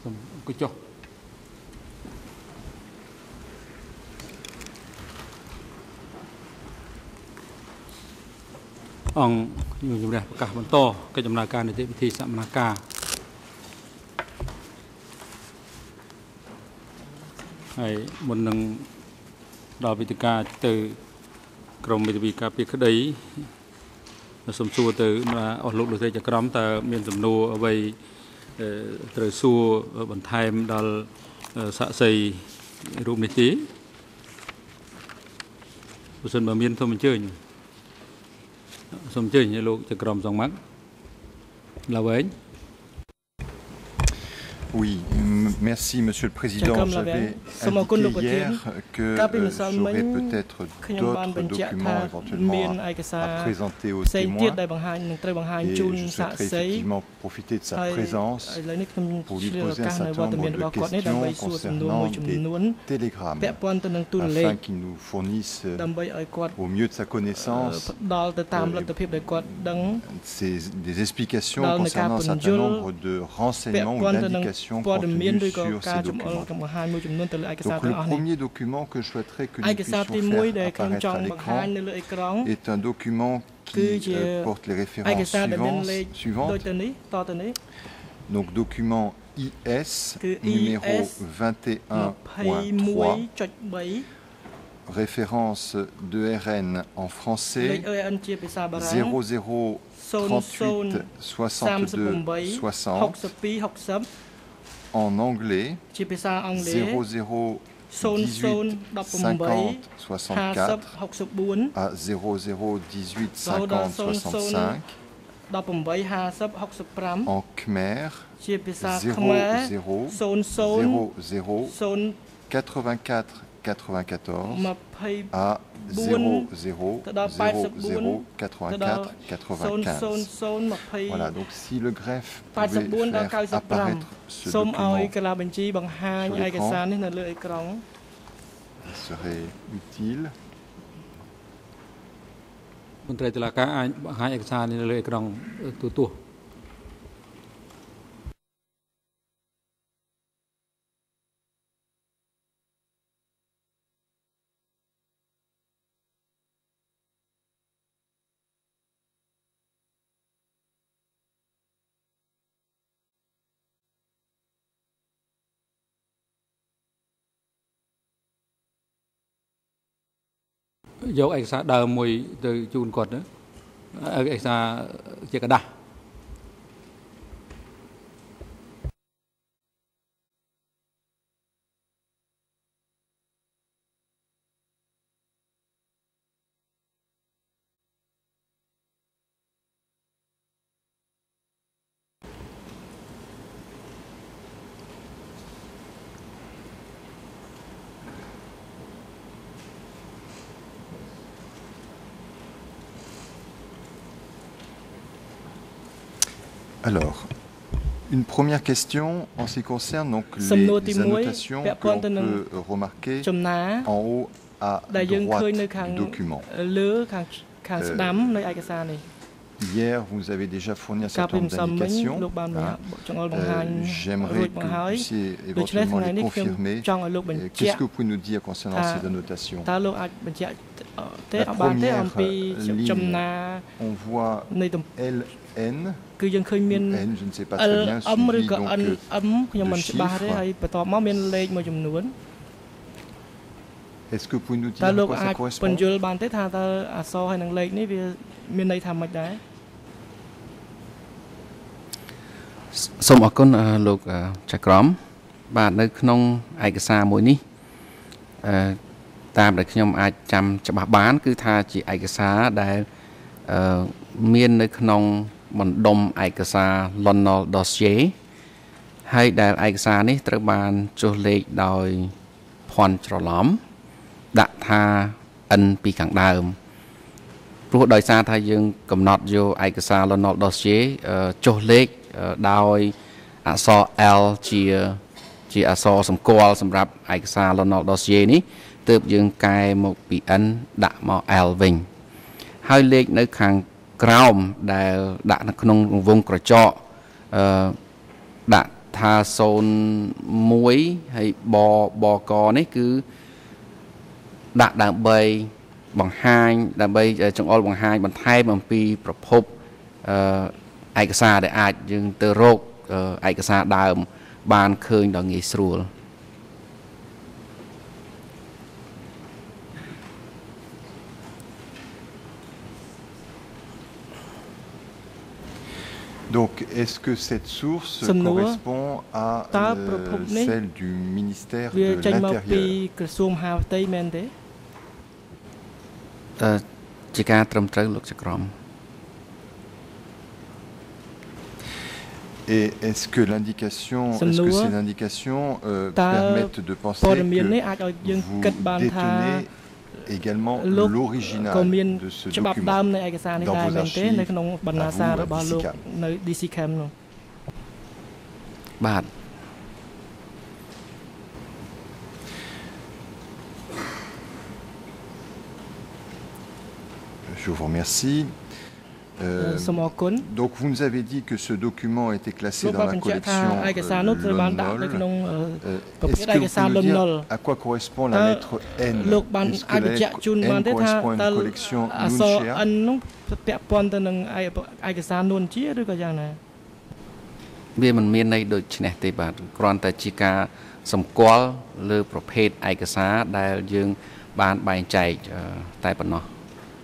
cái chỗ ông như chúng đây cả bản to cái chấm naga này thì sắm naga hay một nâng đào vị ca từกรม วิทยาการปีคดีสมสู้từ mà ở lúc được thấy cho cắm ta miền sầm nô ở đây từ xua bản thay đào xã xây rùm này tí xuân bờ miền thôi mình chơi như lúc cho cắm dòng mắt là vậy. Oui, merci Monsieur le Président. J'avais indiqué hier que j'aurais peut-être d'autres documents éventuellement à présenter aux témoins et je souhaiterais effectivement profiter de sa présence pour lui poser un certain nombre de questions concernant des télégrammes afin qu'il nous fournisse au mieux de sa connaissance des explications concernant un certain nombre de renseignements ou d'indications contenus sur ces documents. Donc le premier document que je souhaiterais que nous puissions faire apparaître à l'écran est un document qui porte les références suivantes. Donc document IS numéro 21.3, référence de RN en français 00 38 62 60, en anglais 00 18 50 64 à 00 18 50 65, en khmer 00 00 84 94 à 00 00 84 95. Voilà, donc si le greffe pouvait faire apparaître ce document sur l'écran, ça serait utile. មន្ត្រីតុលាការអាចបង្ហាញឯកសារនេះលើអេក្រង់ទូទស្សន៍ យកឯកសារដើមមួយទៅជូនគាត់ណាឯកសារជាกระดาษ Alors, une première question en ce qui concerne donc les annotations que l'on peut remarquer en haut à droite du document. Hier, vous nous avez déjà fourni un certain nombre d'indications. J'aimerais que vous puissiez éventuellement les confirmer. Qu'est-ce que vous pouvez nous dire concernant ces annotations? La première ligne, on voit LN. N, je ne sais pas très bien, suivi donc de chiffres. Est-ce que vous pouvez nous dire à quoi ça correspond? សូមអរគុណលោកចក្រមបាទនៅក្នុងឯកសារមួយនេះតាមដែលខ្ញុំអាចចាំច្បាស់បានគឺថាជាឯកសារដែលមាននៅក្នុងបណ្ដុំឯកសារ London Dossier ហើយដែលឯកសារនេះត្រូវបានចុះលេខដោយភ័ណ្ឌច្រឡំដាក់ថា N ពីខាងដើមព្រោះដោយសារថាយើងកំណត់យកឯកសារ London Dossier ចុះលេខដោយអក្សរ L ជាអក្សរសម្គាល់សម្រាប់ឯកសារ London Dossier នេះទើបយើងកែមកពី N ដាក់មក L វិញហើយលេខនៅខាងក្រោមដែលដាក់នៅក្នុងរង្វង់ក្រចកដាក់ថា01ហើយបកនេះគឺដាក់ដើម្បីបង្ហាញដើម្បីចង្អុលបង្ហាញបន្ថែមអំពីប្រភពឯកសារដែលអាចយើងទៅរកឯកសារដើមបានឃើញដល់ងាយស្រួល Donc, est-ce que cette source correspond à celle du ministère de l'Intérieur? ជាការត្រឹមត្រូវលោកចក្រម Et est-ce que ces indications permettent de penser que vous détenez également l'original de ce document dans vos archives à vous, DCCAM? Je vous remercie. Donc vous nous avez dit que ce document était classé dans la collection Lone Nol. Est-ce que vous pouvez dire à quoi correspond la lettre N? Est-ce que la lettre N correspond à une collection Nunchia? វាមិនមានន័យដូចនេះទេបាទគ្រាន់តែជាការសម្គាល់លើប្រភេទឯកសារដែលយើងបានបែងចែកតែប៉ុណ្ណោះ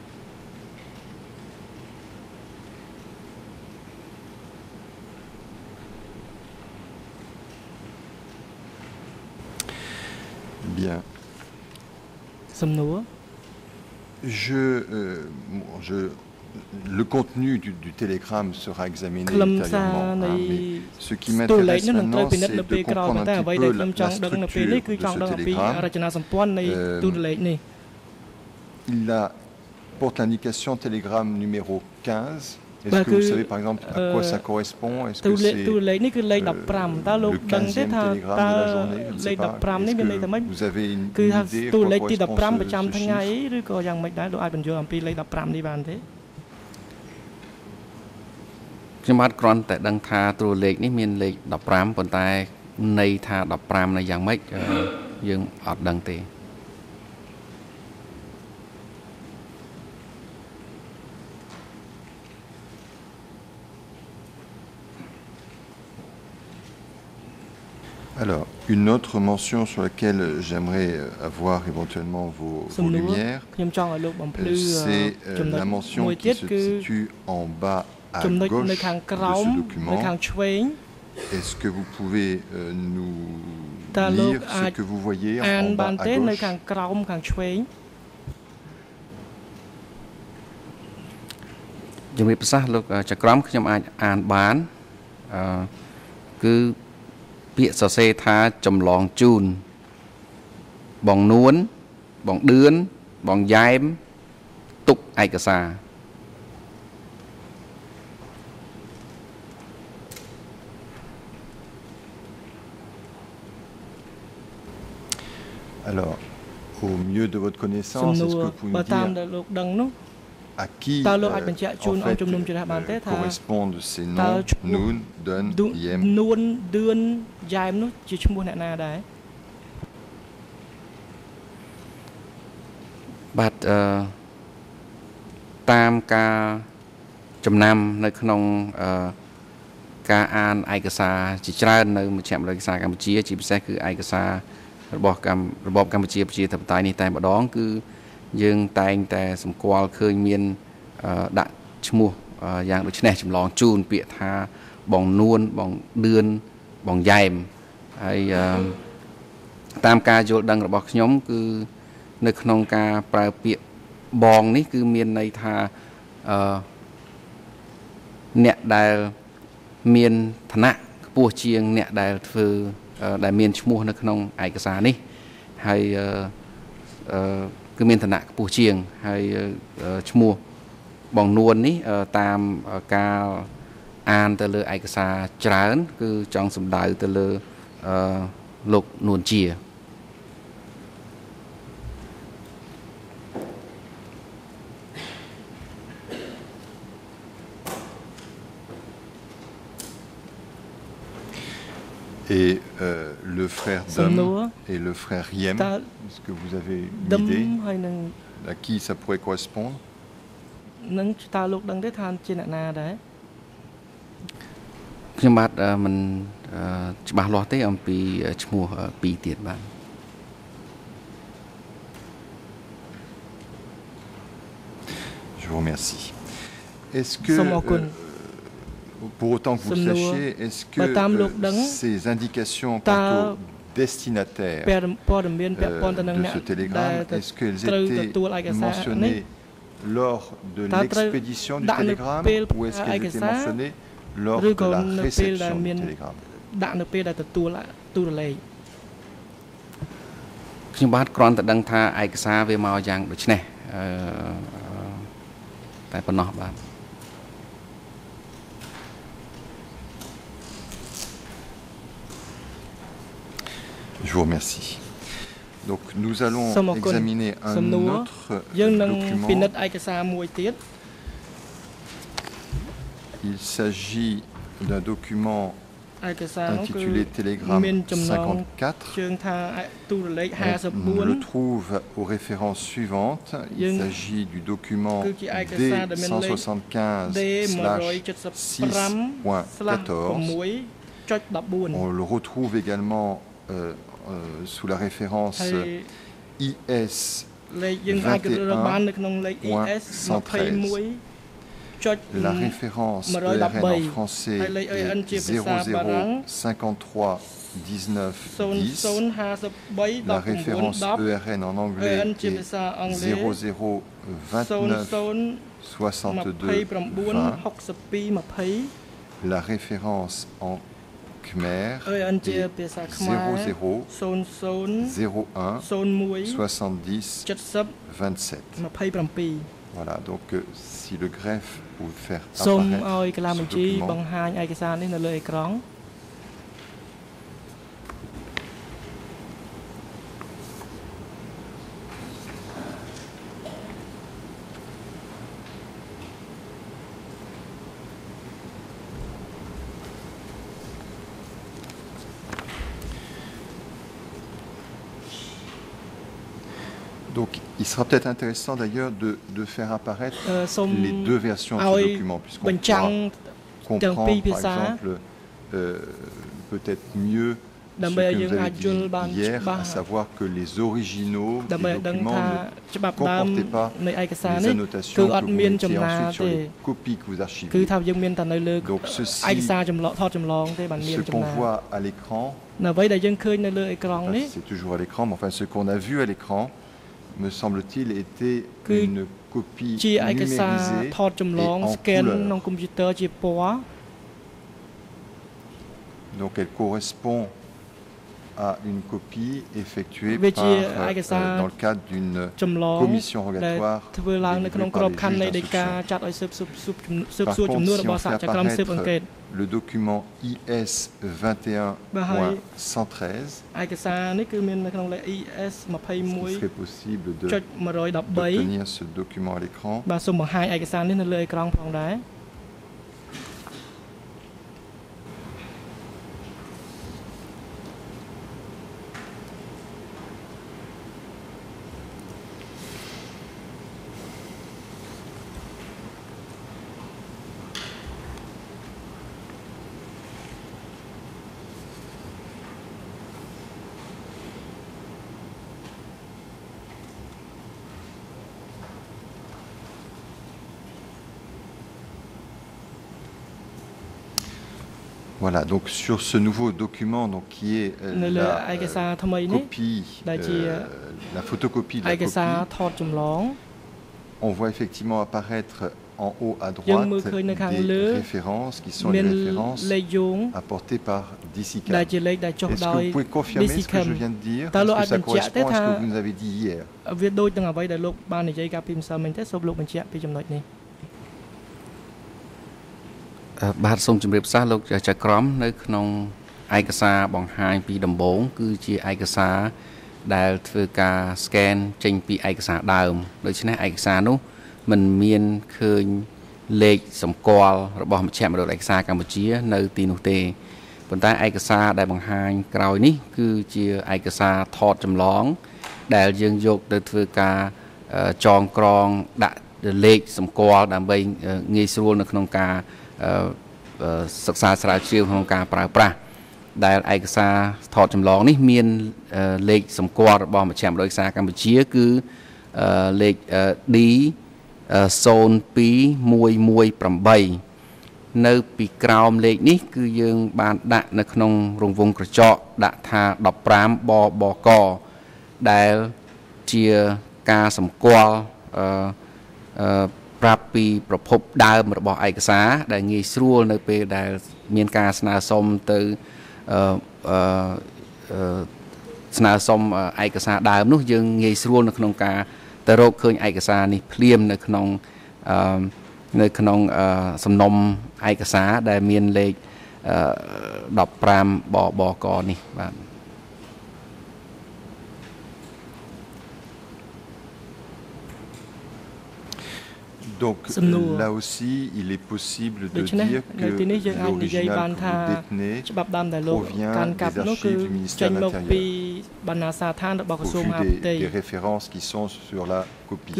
Bien. Le contenu du télégramme sera examiné ultérieurement. Mais ce qui m'intéresse maintenant, c'est de comprendre un petit peu la structure de ce télégramme. Il porte l'indication télégramme numéro 15. Est-ce que vous savez par exemple à quoi ça correspond? Est-ce que c'est le 15e télégramme de la journée? Je ne sais pas. Est-ce que vous avez une idée à quoi correspond ce chiffre? ខ្ញុំអត់គ្រាន់តែដឹងថាតួលេខនេះមានលេខ15ប៉ុន្តែន័យថា15នៅយ៉ាងម៉េចយើងអត់ដឹងទេ Alors, une autre mention sur laquelle j'aimerais avoir éventuellement vos lumières, c'est la mention qui se situe en bas à gauche de ce document. Est-ce que vous pouvez nous lire ce que vous voyez en bas à gauche? ជំរាបសួរលោកចក្រមខ្ញុំអាចអានបានគឺពាក្យសរសេរថាចម្លងជូនបងនួនបងដឿនបងយ៉ែមទុកឯកសារ Alors, au mieux de votre connaissance, est-ce que vous pouvez me dire à qui en fait correspondent ces noms Noon, Dun, Yem? បាទតាមការចំណាំនៅក្នុងការអានឯកសារជាច្រើននៅមជ្ឈមណ្ឌលឯកសារកម្ពុជាជាពិសេសគឺឯកសាររបស់របបកម្ពុជាប្រជាធិបតេយ្យនេះតែម្ដងគឺយើងតែងតែសម្គាល់ឃើញមានដាក់ឈ្មោះយ៉ាងដូចនេះចម្លងជូនពាក្យថាបងនួនបងដឿនបងយ៉ែមហើយតាមការយល់ដឹងរបស់ខ្ញុំគឺនៅក្នុងការប្រើពាក្យបងនេះគឺមានន័យថាអ្នកដែលមានឋានៈខ្ពស់ជាងអ្នកដែលធ្វើដែលមានឈ្មោះនៅក្នុងឯកសារនេះហើយគឺមានឋានៈខ្ពស់ជាងហើយឈ្មោះបងនួននេះតាមការអានទៅលើឯកសារច្រើនគឺចង់សំដៅទៅលើលោកនួនជា Bien. Et le frère Dom et le frère Riem, est-ce que vous avez une idée à qui ça pourrait correspondre? Je vous remercie. Est-ce que, pour autant que vous le sachiez, est-ce que ces indications quant au destinataire de ce télégramme, est-ce qu'elles étaient mentionnées lors de l'expédition du télégramme ou est-ce qu'elles étaient mentionnées lors de la réception du télégramme? Je vous remercie. Donc nous allons examiner un autre document. Il s'agit d'un document intitulé Télégramme 54. On le trouve aux références suivantes. Il s'agit du document D175/6.14. On le retrouve également sous la référence IS 21.113. La référence ERN en français est 00531910. La référence ERN en anglais est 00296220. La référence en Khmer est 00017027. Voilà, donc si le greffe peut faire apparaître ce document. Donc, il sera peut-être intéressant d'ailleurs de faire apparaître les deux versions de ce document, puisqu'on pourra comprendre, par exemple, peut-être mieux ce que vous avez dit hier, à savoir que les originaux des documents ne comportaient pas les annotations que vous mettiez ensuite sur les copies que vous archivez. Donc ceci, ce qu'on voit à l'écran, c'est toujours à l'écran, mais enfin ce qu'on a vu à l'écran, me semble-t-il, était une copie numérisée et en couleur. Donc elle correspond à une copie effectuée dans le cadre d'une commission rogatoire délivrée par les juges d'instruction. Par contre, si on fait apparaître le document IS 21.113, est-ce qu'il serait possible d'obtenir ce document à l'écran? Voilà, donc sur ce nouveau document, donc, qui est la copie, la photocopie de la copie, on voit effectivement apparaître en haut à droite des références qui sont les références apportées par DICICAM. Est-ce que vous pouvez confirmer ce que je viens de dire? Est-ce que ça correspond à ce que vous nous avez dit hier? បាទសូមជម្រាបសួរលោកចក្រមនៅក្នុងឯកសារបង្ហាញពីដំបូងគឺជាឯកសារដែលធ្វើការ scan ចេញពីឯកសារដើមដូច្នេះឯកសារនោះមិនមានឃើញលេខសម្គាល់របស់មជ្ឈមណ្ឌលឯកសារកម្ពុជានៅទីនោះទេប៉ុន្តែឯកសារដែលបង្ហាញក្រោយនេះគឺជាឯកសារថតចម្លងដែលយើងយកទៅធ្វើការចងក្រងដាក់លេខសម្គាល់ដើម្បីងាយស្រួលនៅក្នុងការសិក្សាស្រាវជ្រាវក្នុងការប្រើប្រាស់ដែលឯកសារថតចម្លងនេះមានលេខសម្គាល់របស់មជ្ឈមណ្ឌលឯកសារកម្ពុជាគឺលេខ D 02118នៅពីក្រោមលេខនេះគឺយើងបានដាក់នៅក្នុងរង្វង់ក្រចកដាក់ថា15 បកដែលជាការសម្គាល់ប្រាប់ពីប្រភពដើមរបស់ឯកសារដែលងាយស្រួលនៅពេលដែលមានការស្នើសុំទៅស្នើសុំឯកសារដើមនោះយើងងាយស្រួលនៅក្នុងការទៅរកឃើញឯកសារនេះភ្លាមនៅក្នុងសំណុំឯកសារដែលមានលេខ15 បកនេះបាទ Donc là aussi, il est possible de dire que l'original que vous détenez provient des archives du ministère de l'Intérieur, au vu des références qui sont sur la copie.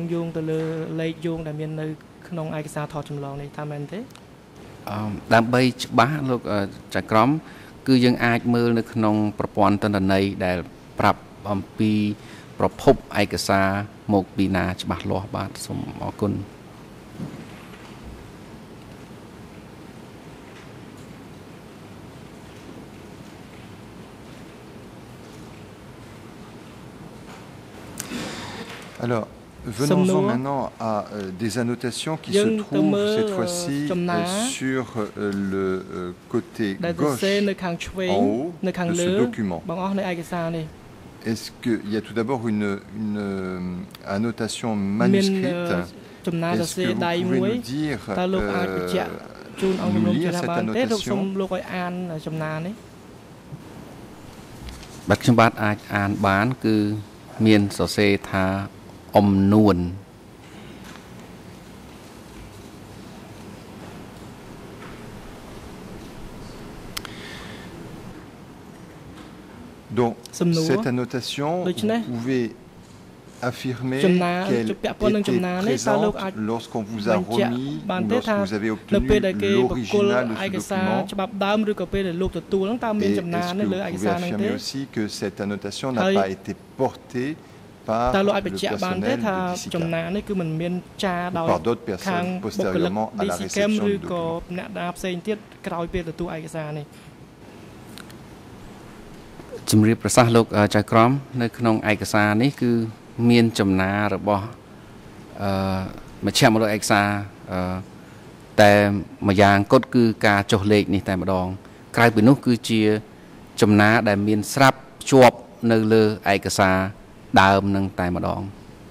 ដើម្បីច្បាស់លោកចក្រមគឺយើងអាចមើលនៅក្នុងប្រព័ន្ធទិន្នន័យដែលប្រាប់អំពីប្រភពឯកសារមកពីណាច្បាស់លាស់បាទសូមអរគុណ Alors, venons-en maintenant à des annotations qui se trouvent cette fois-ci sur le côté gauche en haut de ce document. Est-ce qu'il y a tout d'abord une annotation manuscrite? Est-ce que vous pouvez nous dire, nous lire cette annotation? មានសរសេរថាអំនួន Donc cette annotation vous pouvez affirmer qu'elle était présente lorsqu'on vous a remis ou lorsque vous avez obtenu l'original de ce document. Et est-ce que vous pouvez affirmer aussi que cette annotation n'a pas été portée par le personnel de DICICA ou par d'autres personnes postérieurement à la réception du document. ជំរាបប្រសាសន៍លោកចៅក្រមនៅក្នុងឯកសារនេះគឺមានចំណារបស់មជ្ឈមណ្ឌលឯកសារតែម្យ៉ាងគត់គឺការចុះលេខនេះតែម្ដងក្រៅពីនោះគឺជាចំណាដែលមានស្រាប់ជាប់នៅលើឯកសារដើមនឹងតែម្ដង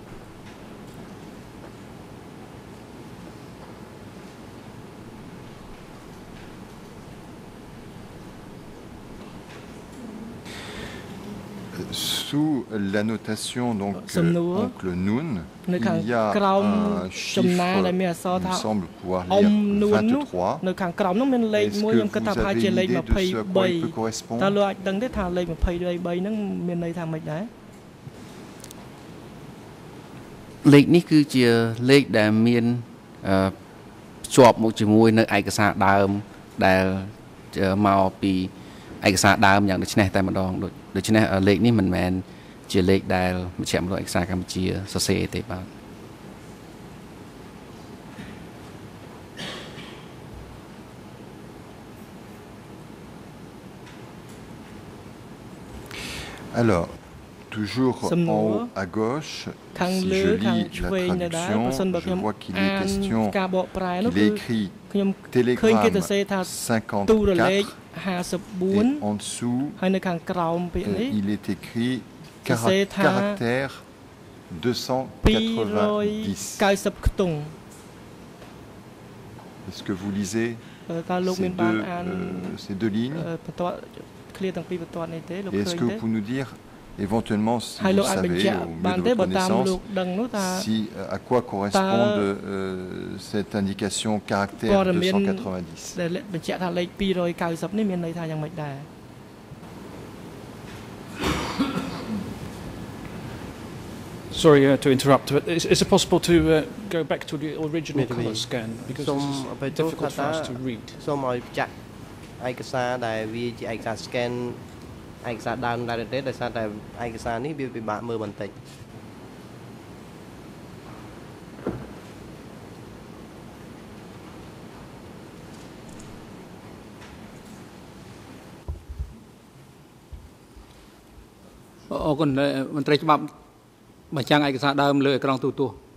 Sous l'annotation donc oncle Noun, il y a un chiffre, il me semble pouvoir lire 23. Est-ce que vous avez une idée de ce à quoi il peut correspondre? លេខនេះគឺជាលេខដែលមានជាប់មកជាមួយនៅឯកសារដើមដែលមកពីឯកសារដើមយ៉ាងដូចនេះតែម្ដងដូច្នេះលេខនេះមិនមែនជាលេខដែលមជ្ឈមណ្ឌលឯកសារកម្ពុជាសរសេរទេបាទ Alors, toujours en haut à gauche, si je lis la traduction, je vois qu'il est question, il est écrit télégramme 54 et en dessous, il est écrit caractère 290. Est-ce que vous lisez ces deux lignes? Et est-ce que vous pouvez nous dire éventuellement, si vous savez, au mieux de votre connaissance, à quoi correspond cette indication caractère 290. Sorry to interrupt, but is it possible to go back to the original color scan because this is difficult for us to read. ឯកសារដែលវាជាឯកសារ scan ឯកសារដើមដែរទេដោយសារតែឯកសារនេះវាពិបាកមើលបន្តិចអរគុណមន្ត្រីច្បាប់បញ្ចាំងឯកសារដើមលើអេក្រង់ទូទស្សន៍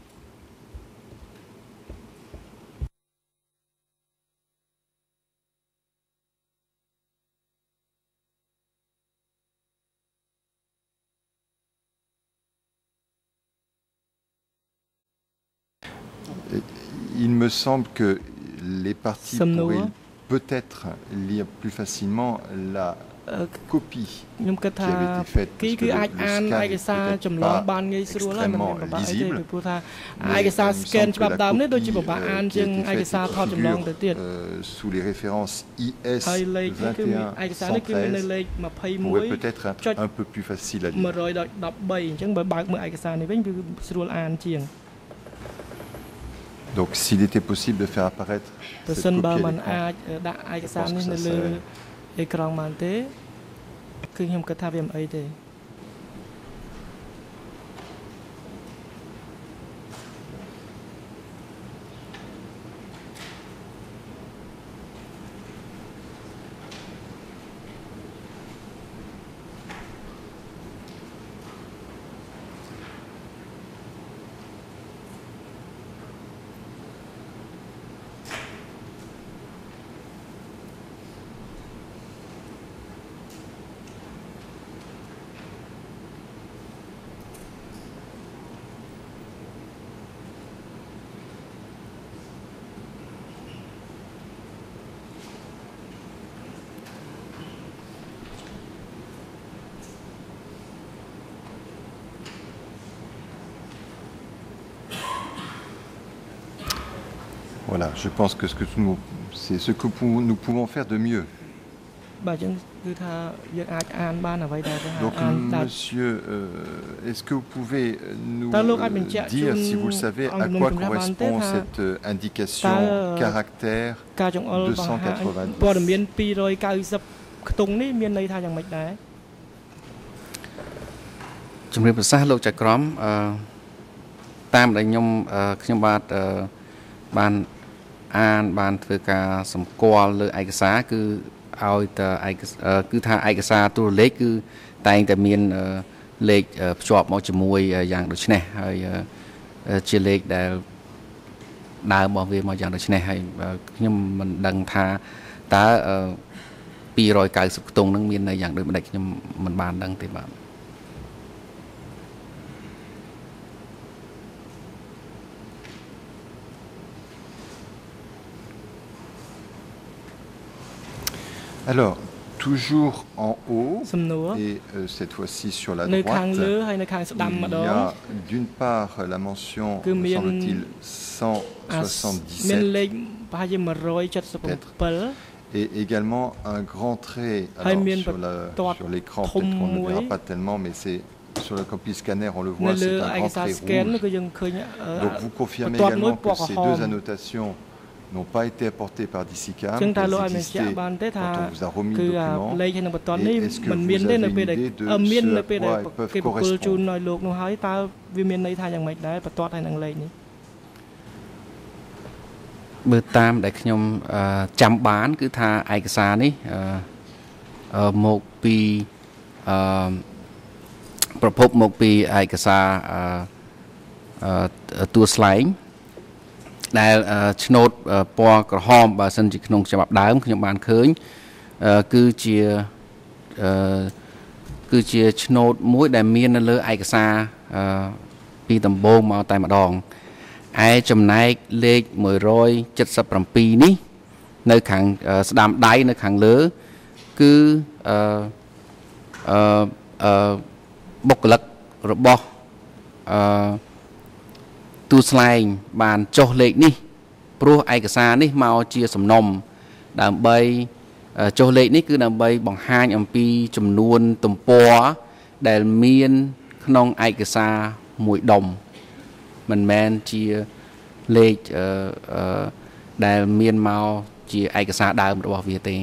Il me semble que les parties pourraient peut-être lire plus facilement la copie qui avait été faite parce que le scan n'était pas extrêmement lisible. Sous les références IS 2113 pourrait peut-être être un peu plus facile à lire. Donc s'il était possible de faire apparaître cette copie à l'écran, je pense que ça serait... Voilà, je pense que c'est ce que nous pouvons faire de mieux. Donc, monsieur, est-ce que vous pouvez nous dire, si vous le savez, à quoi correspond cette indication caractère 290 អានបានធ្វើការសម្គាល់លើឯកសារគឺឲ្យតែគឺថាឯកសារទូរលេខគឺតែងតែមានលេខភ្ជាប់មកជាមួយយ៉ាងដូចនេះហើយជាលេខដែលដើមរបស់វាមកយ៉ាងដូចនេះហើយខ្ញុំមិនដឹងថាតើ290ខ្ទង់នឹងមានន័យយ៉ាងដូចម្ដេចខ្ញុំមិនបានដឹងទេបាទ Alors, toujours en haut, et cette fois-ci sur la droite, il y a d'une part la mention, me semble-t-il, 177, et également un grand trait sur l'écran, peut-être qu'on ne verra pas tellement, mais c'est sur la copie scanner, on le voit, c'est un grand trait rouge. Donc vous confirmez également que ces deux annotations n'ont pas été apportés par DICICAM, elles existaient quand on vous a remis le document. Et est-ce que vous avez une idée de ce à quoi elles peuvent correspondre? មើលតាមដែលខ្ញុំចាំបានគឺថាឯកសារនេះមកពីប្រភពមកពីឯកសារតួស្លែង ដែលឆ្នោតពណ៌ក្រហមបើសិនជាក្នុងច្បាប់ដើមខ្ញុំបានឃើញគឺជាឆ្នោតមួយដែលមាននៅលើឯកសារពីដំបូងមកតែម្ដងឯចំណែកលេខ177នេះនៅខាងស្ដាំដៃនៅខាងលើគឺបុគ្គលិករបស់ទូស្លែងបានចុះលេខនេះព្រោះឯកសារនេះមកជាសំណុំដើម្បីចុះលេខនេះគឺដើម្បីបង្ហាញអំពីចំនួនទំព័រដែលមានក្នុងឯកសារមួយដុំមិនមែនជាលេខដែលមានមកជាឯកសារដើមរបស់វាទេ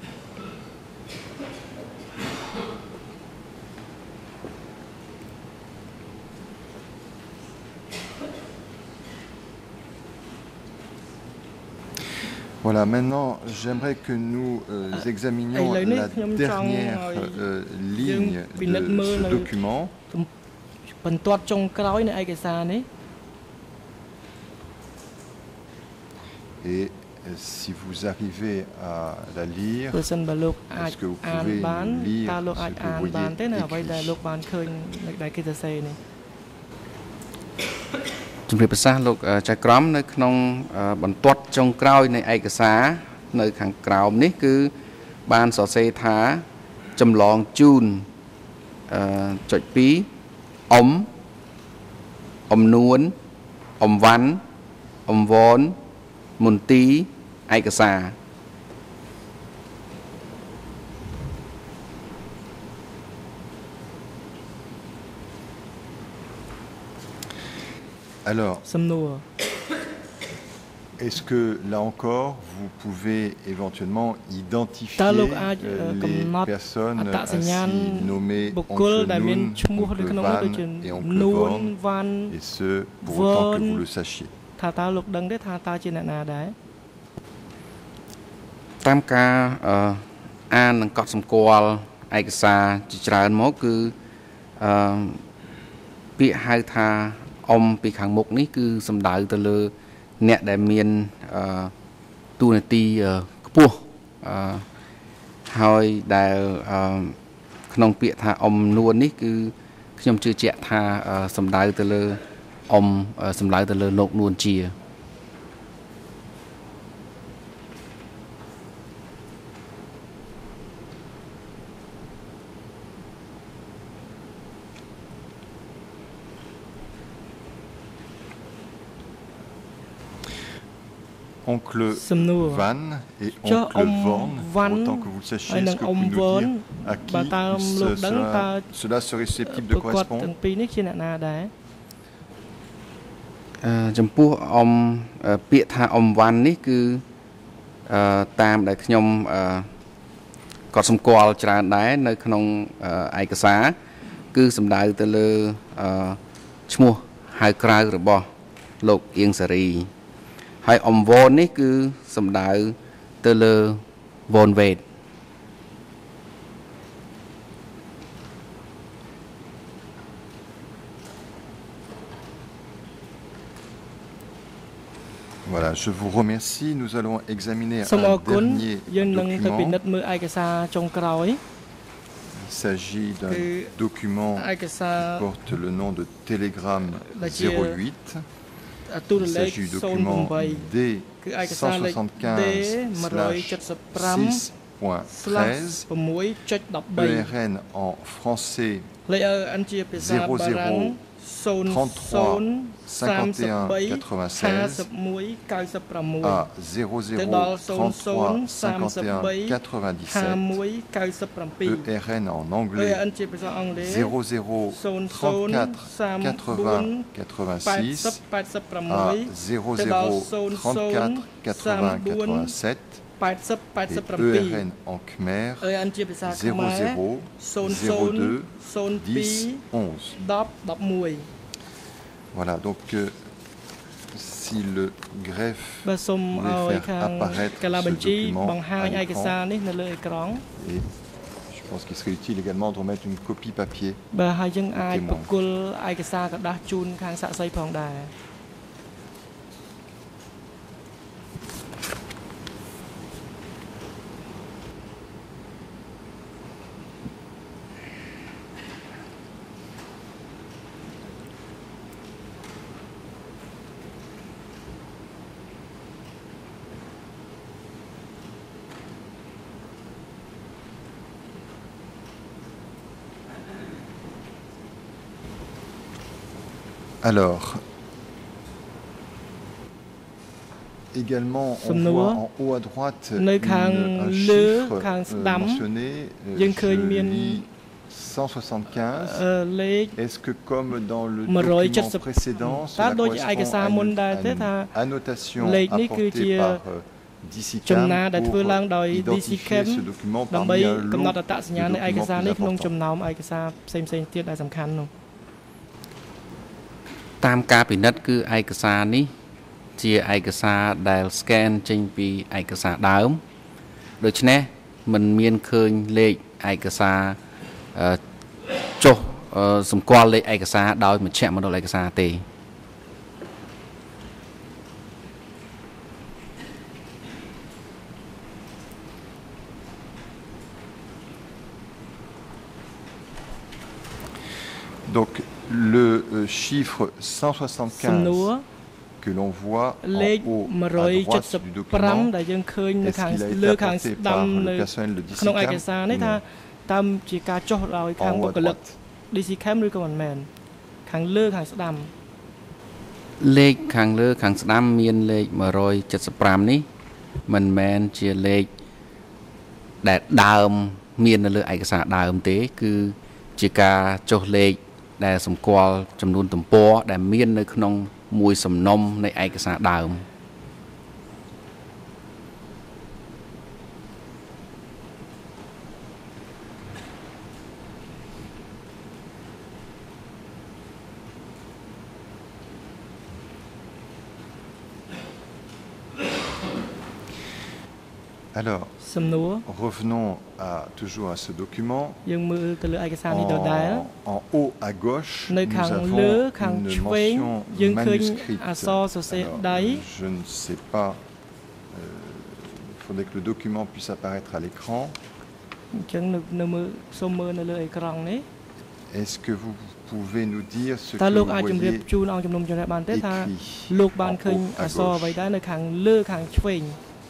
Voilà, maintenant j'aimerais que nous examinions la dernière ligne de ce document. Et si vous arrivez à la lire, est-ce que vous pouvez lire ce que vous voyez écrit? ជំរាបប្រសាសន៍លោកចៅក្រមនៅក្នុងបន្ទាត់ចុងក្រោយនៃឯកសារនៅខាងក្រោមនេះគឺបានសរសេរថាចម្លងជូនចុច2អំនួនអំវ៉ាន់អំវនមន្ទីរឯកសារ Alors, est-ce que là encore, vous pouvez éventuellement identifier les personnes ainsi nommées Oncle Nun, Oncle Van et ce pour autant que vous le sachiez? តាមការអាននិងកត់សម្គាល់ឯកសារជាច្រើនមកគឺពាក្យហៅថា ពីខាងមុខនេះគឺសំដៅទៅលើអ្នកដែលមានទូនាទីខ្ពស់ហើយដែលក្នុងពាក្យថាអមនួននេះគឺខ្ញុំជឿជាក់ថាសំដៅទៅលើសំដៅទៅលើលោកនួនជា Oncle Van et Oncle Vorn, autant que vous le sachiez, est-ce que vous pouvez nous dire à qui cela serait susceptible de correspondre? ចំពោះពាក្យថាអមវ៉ាន់នេះគឺតាមដែលខ្ញុំកត់សម្គាល់ច្រើនដែរនៅក្នុងឯកសារគឺសំដៅទៅលើឈ្មោះហៅក្រៅរបស់លោកអៀងសារី ហើយអំវននេះគឺសំដៅទៅលើវនវេត Voilà, je vous remercie. Nous allons examiner un dernier document. Il s'agit d'un document qui porte le nom de Télégramme 08. Il s'agit du document D175/6.13, ERN en français 00 33 51 96 à 00 33 51 97, ERN en anglais 00 34 80 86 à 00 34 80 87 et ERN en Khmer 00 02 10 11. Voilà, donc si le greffe voulait faire apparaître ce document à l'écran, et je pense qu'il serait utile également de remettre une copie papier au témoin. Alors, également, on voit en haut à droite un chiffre mentionné, je lis 175. Est-ce que comme dans le document précédent, cela correspond à une annotation apportée par DCCAM pour identifier ce document parmi un lot de documents plus importants? តាមការពិនិត្យគឺឯកសារនេះជាឯកសារដែល scan ចេញពីឯកសារដើមដូច្នេះมันមានឃើញលេខឯកសារចុះសម្គាល់លេខឯកសារដោយមជ្ឈមណ្ឌលឯកសារទេ Donc le chiffre 175 que l'on voit en haut à droite du document, est-ce qu'il a été apporté par le personnel de DCCAM ou non? En haut à droite. លេខខាងលើខាងស្ដាំមានលេខ 175 នេះមិនមែនជាលេខដែលដើមមាននៅលើឯកសារដើមទេគឺជាការចុះលេខដែលសម្គាល់ចំនួនទំព័រដែលមាននៅក្នុងមួយសំណុំនៃឯកសារដើម Alors, revenons toujours à ce document. En haut à gauche, nous avons une mention manuscrite. Alors, je ne sais pas, il faudrait que le document puisse apparaître à l'écran. Est-ce que vous pouvez nous dire ce que vous voyez écrit en haut à gauche?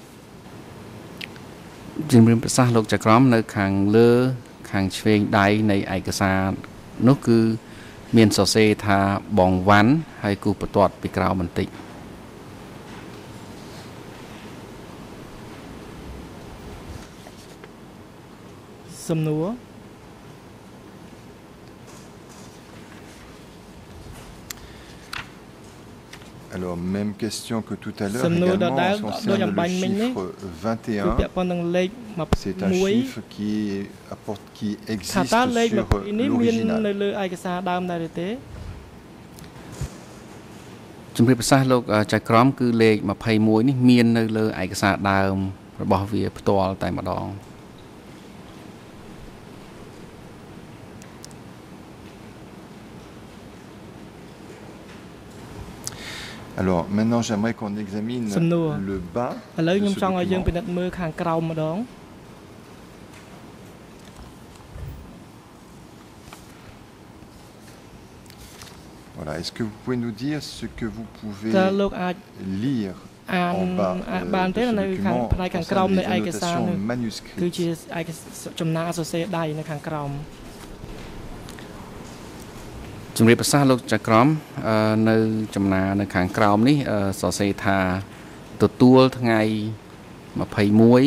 ជំរាបប្រសាសន៍លោកចក្រមនៅខាងលើខាងឆ្វេងដៃនៃឯកសារនោះគឺមានសរសេរថាបងវ៉ាន់ហើយគូបន្ទាត់ពីក្រោមបន្តិចសំណួរ Alors, même question que tout à l'heure, également, en ce qui concerne le chiffre 21, c'est un chiffre qui existe sur l'original. ជំរាបប្រសាសន៍លោកចៅក្រមគឺលេខ 21 នេះមាននៅលើឯកសារដើមរបស់វាផ្ទាល់តែម្ដង Alors, maintenant, j'aimerais qu'on examine le bas de ce document. Voilà, est-ce que vous pouvez nous dire ce que vous pouvez lire en bas de ce document concernant les annotations manuscrites? ជំរាបប្រសាសន៍លោកចក្រមនៅចំណានៅខាងក្រោមនេះសរសេរថាទទួលថ្ងៃ21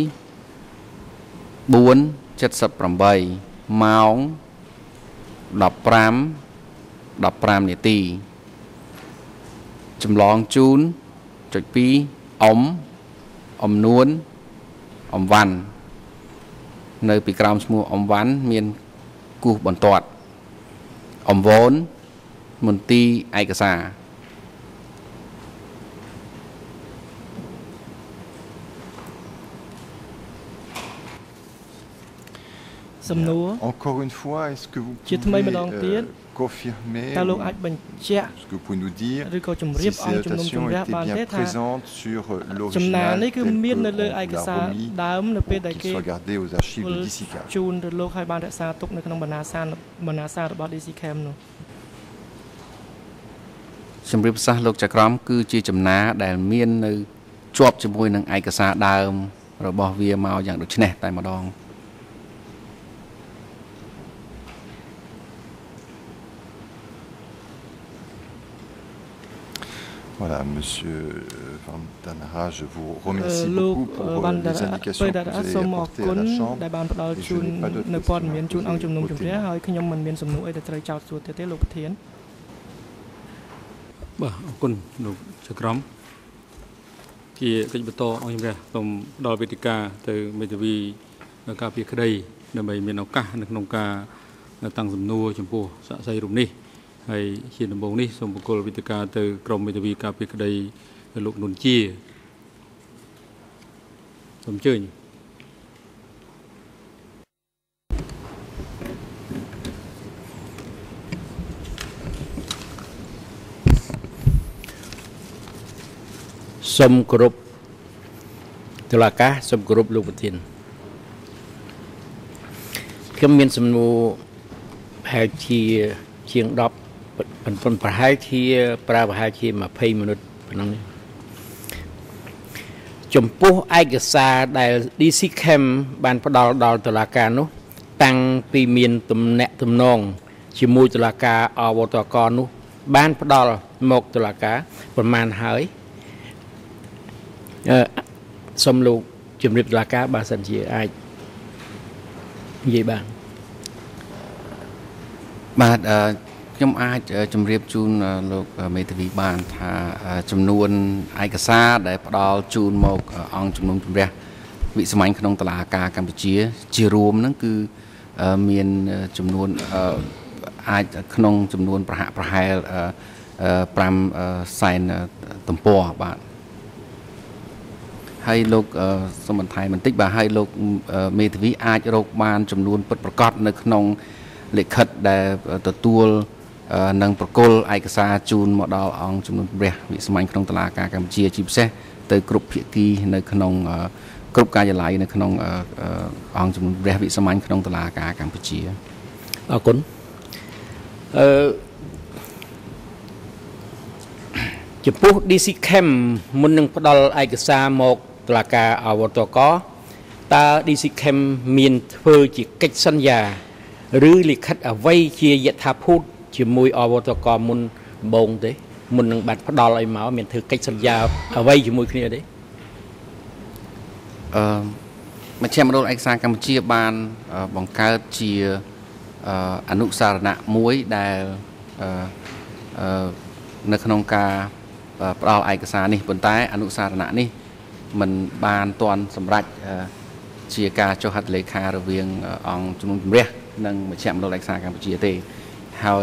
4:78 ម៉ោង 15 នាទី ចម្លងជូនចុច 2 អំនួនអំវ៉ាន់នៅពីក្រោមឈ្មោះអំវ៉ាន់មានគូសបន្ទាត់អំវ៉ន មន្ទីរឯកសារ Encore une fois, est-ce que vous pouvez confirmer, est-ce que vous pouvez nous dire si ces notations étaient bien présentes sur l'original tel qu'on l'a remis pour qu'il soit gardé aux archives de DCCAM? ជំរាបប្រសាសន៍លោកចក្រមគឺជាចំណាដែលមាននៅជាប់ជាមួយនឹងឯកសារដើមរបស់វាមកយ៉ាងដូចនេះតែម្ដង À Voilà, Monsieur Van Danara, je vous remercie beaucoup pour les indications que vous avez apportées à la Chambre. Et je n'ai pas d'autres questions. បាទអរគុណលោកចក្រមជាកិច្ចបន្តអង្គជំរះសូមដល់វេទិកាទៅមេធាវីការពារក្តីដើម្បីមានឱកាសនៅក្នុងការតាំងសំណួរចំពោះសាក្សីរូបនេះហើយជាដំបូងនេះសូមបកគលវេទិកាទៅក្រុមមេធាវីការពារក្តីលោកនុនជាសូមអញ្ជើញសូមគោរពតុលាការសូមគោរពលោកប្រធានខ្ញុំមានសំណួរប្រហែលជាជាង10ប្រហែលជាប្រើប្រហែលជា20 minute ប៉ុណ្ណឹងចំពោះឯកសារដែល DC Chem បានផ្ដល់ដល់តុលាការនោះតាំងពីមានទំនាក់ទំនងជាមួយតុលាការអវតកនោះបានផ្ដល់មកតុលាការប្រមាណហើយសូមលោកជំរាបតុលាការបើសិនជាអាចនិយាយបានបាទខ្ញុំអាចជំរាបជូនលោកមេធាវីបានថាចំនួនឯកសារដែលផ្ដល់ជូនមកអង្គជំនុំជម្រះវិសាមញ្ញក្នុងតុលាការកម្ពុជាជារួមហ្នឹងគឺមានចំនួនអាចក្នុងចំនួនប្រហាក់ប្រហែល5សែនទំព័របាទហើយលោកសូមបន្ថែមបន្តិចបាទហើយលោកមេធាវីអាចរកបានចំនួនពិតប្រាកដនៅក្នុងលិខិតដែលទទួលនឹងប្រគល់ឯកសារជូនមកដល់អង្គជំនុំជម្រះវិសាមញ្ញក្នុងតុលាការកម្ពុជាជាពិសេសទៅគ្រប់ភាគីនៅក្នុងគ្រប់ការិយាល័យនៅក្នុងអង្គជំនុំជម្រះវិសាមញ្ញក្នុងតុលាការកម្ពុជាអរគុណចំពោះ DC Chem មុននឹងផ្ដល់ឯកសារមកតុលាការអវតកតើ DC Chem មានធ្វើជាកិច្ចសន្យាឬលិខិតអ្វីជាយថាភូតជាមួយអវតកមុនដំបូងទេមុននឹងបានផ្ដល់ឲ្យមកមានធ្វើកិច្ចសន្យាអ្វីជាមួយគ្នាទេមជ្ឈមណ្ឌលឯកសារកម្ពុជាបានបង្កើតជាអនុសារណៈមួយដែលនៅក្នុងការផ្ដល់ឯកសារនេះប៉ុន្តែអនុសារណៈនេះមិនបានទាន់សម្រេចជាការចុះហត្ថលេខារវាងអង្គជំនុំជម្រះនិងមជ្ឈមណ្ឌលឯកសារកម្ពុជាទេហើយ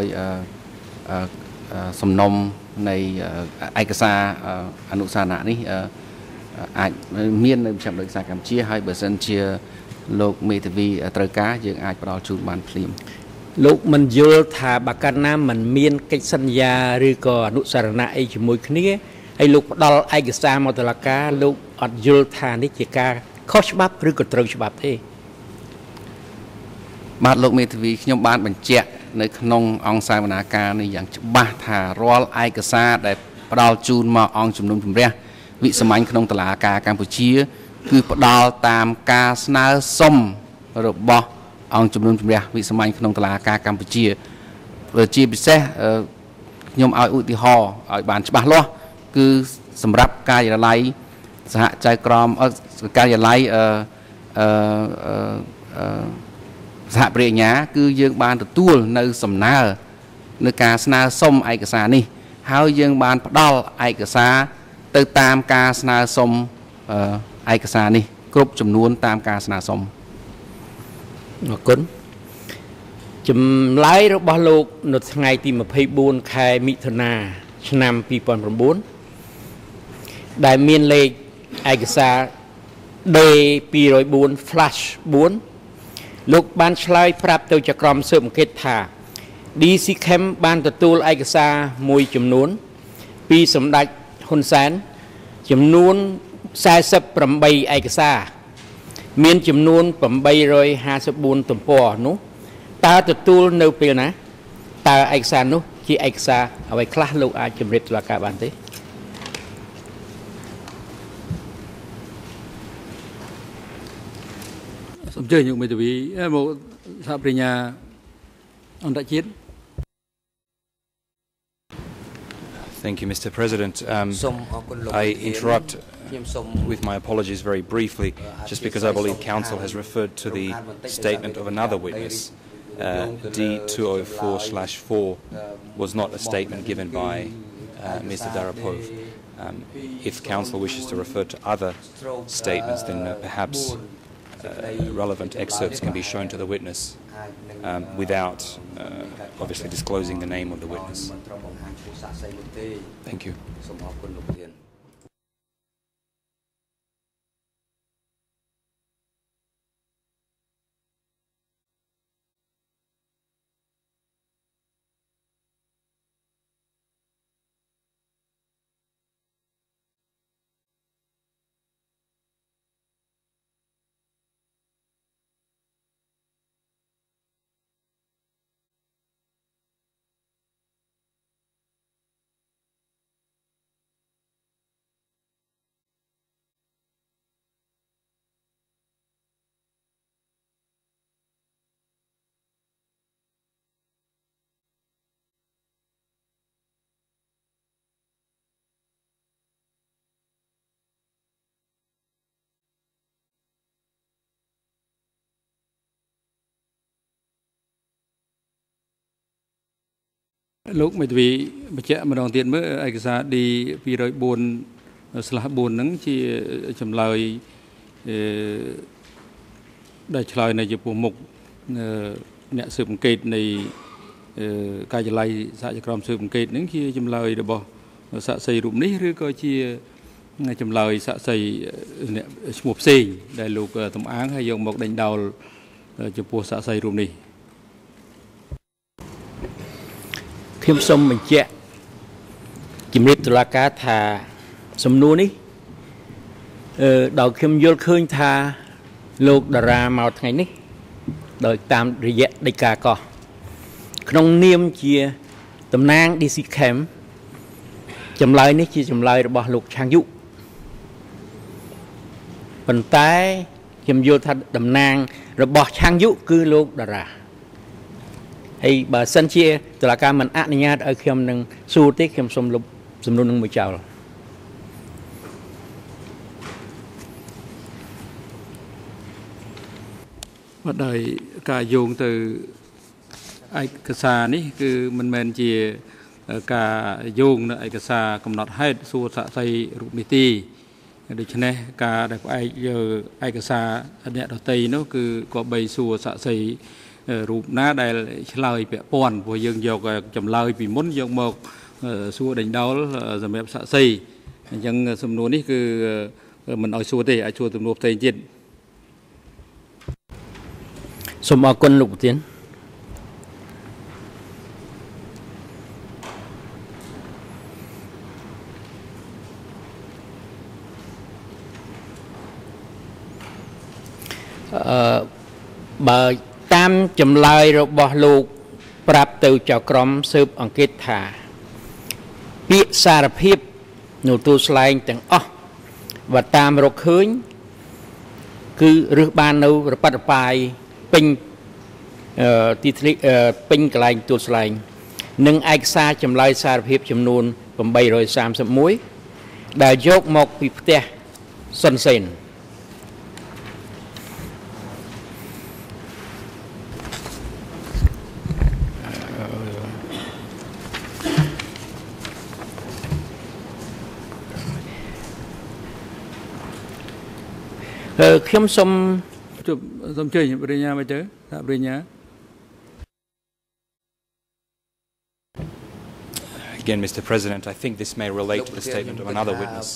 សំណុំនៃឯកសារអនុសារណៈនេះអាចមាននៅមជ្ឈមណ្ឌលឯកសារកម្ពុជាហើយបើសិនជាលោកមេធាវីត្រូវការយើងអាចផ្ដល់ជូនបានភ្លាមលោកមិនយល់ថាបើកាលណាមិនមានកិច្ចសន្យាឬក៏អនុសារណៈអីជាមួយគ្នាហើយលោកផ្ដល់ឯកសារមកតុលាការលោកអត់យល់ថានេះជាការខុសច្បាប់ឬក៏ត្រូវច្បាប់ទេបាទលោកមេធាវីខ្ញុំបានបញ្ជាក់នៅក្នុងអង្គសាវនាការនេះយ៉ាងច្បាស់ថារាល់ឯកសារដែលផ្ដល់ជូនមកអង្គជំនុំជម្រះវិសាមញ្ញក្នុងតុលាការកម្ពុជាគឺផ្ដល់តាមការស្នើសុំរបស់អង្គជំនុំជម្រះវិសាមញ្ញក្នុងតុលាការកម្ពុជាជាពិសេសខ្ញុំឲ្យឧទាហរណ៍ឲ្យបានច្បាស់លាស់គឺសម្រាប់ការិយាល័យសហចៅក្រមការិយាល័យសហប្រញ្ញា គឺយើងបានទទួលនៅសំណើនៅការស្នើសុំឯកសារនេះហើយយើងបានផ្ដល់ឯកសារទៅតាមការស្នើសុំឯកសារនេះគ្រប់ចំនួនតាមការស្នើសុំអរគុណចម្លើយរបស់លោកនៅថ្ងៃទី24ខែមិថុនាឆ្នាំ2009ដែលមានលេខឯកសារ D204 flash 4លោកបានឆ្លើយប្រាប់ទៅចក្រមស៊ើបអង្កេតថា DC Chem បានទទួលឯកសារមួយចំនួនពីសម្ដេចហ៊ុនសែនចំនួន48ឯកសារមានចំនួន854ទំព័រនោះតើទទួលនៅពេលណាតើឯកសារនោះជាឯកសារអ្វីខ្លះលោកអាចជម្រាបតុលាការបានទេសូមអញ្ជើញលោកមេធាវីមកសហប្រញ្ញាអន្តរជាតិ Thank you, Mr. President. I interrupt with my apologies very briefly, just because I believe Council has referred to the statement of another witness. D204/4 was not a statement given by Mr. Darapov. If Council wishes to refer to other statements, then perhaps relevant excerpts can be shown to the witness without obviously disclosing the name of the witness. Thank you. Lúc mấy vị trẻ mà đồng tiền mới ai cả đi vì rồi buồn slah buồn nắng chỉ chấm lời đại lời này chỉ mục nè sự kịch này cái lời xã hội làm sự kịch nắng chỉ chấm lời được bỏ xã xây rụm ní rồi coi chỉ chấm lời xã xây nè một xì đại lục tầm án hay dùng một đánh đầu chụp bộ xã xây rụm ní ខ្ញុំសូមបញ្ជាក់ជំរាបតុលាការថាសំណួរនេះដោយខ្ញុំយល់ឃើញថាលោកតារាមកថ្ងៃនេះដោយតាមរយៈដីកាកោះក្នុងនាមជាតំណាង DC Camp ចម្លើយនេះជាចម្លើយរបស់លោកឆាងយុប៉ុន្តែខ្ញុំយល់ថាតំណាងរបស់ឆាងយុគឺលោកតារាហើយបើសិនជាតុលាការមិនអនុញ្ញាតឲ្យខ្ញុំនឹងសួរទេខ្ញុំសូមលុបសំណួរនឹងមួយចោលមកដោយការយោងទៅឯកសារនេះគឺមិនមែនជាការយោងនៅឯកសារកំណត់ហេតុសួរសាក្សីរូបនីតិដូច្នេះការដែលផ្អែកលើឯកសារអ្នកដទៃនោះគឺក៏បីសួរសាក្សីរូបណាដែលឆ្លើយពាក់ព័ន្ធព្រោះយើងយកចម្លើយពីមុនយកមកសួរដេញដោលសម្រាប់សាក្សីអញ្ចឹងសំណួរនេះគឺមិនឲ្យសួរទេអាចសួរសំណួរផ្សេងទៀតសូមអរគុណលោកប្រធានបើតាមចម្លើយរបស់លោកប្រាប់ទៅចៅក្រមស៊ើបអង្កេតថាពាក្យសារភាពនៅទូស្លែងទាំងអស់បើតាមរកឃើញគឺរើសបាននៅរប៉ាត់រប៉ាយពេញទីធ្លីពេញកន្លែងទូស្លែងនិងឯកសារចម្លើយសារភាពចំនួន831ដែលយកមកពីផ្ទះសុនសេនខ្ញុំសូមជួយបរិញ្ញាមកទៅថាបរិញ្ញា Again, Mr. President, I think this may relate to the statement of another witness.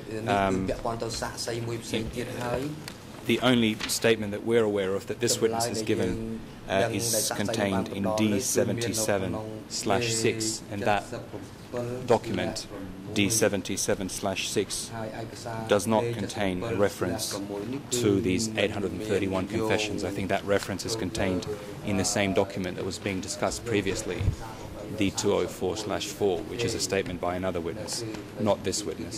The only statement that we're aware of that this witness has given is contained in D77/6, and that document D77/6 does not contain a reference to these 831 confessions. I think that reference is contained in the same document that was being discussed previously, D204/4, which is a statement by another witness, not this witness.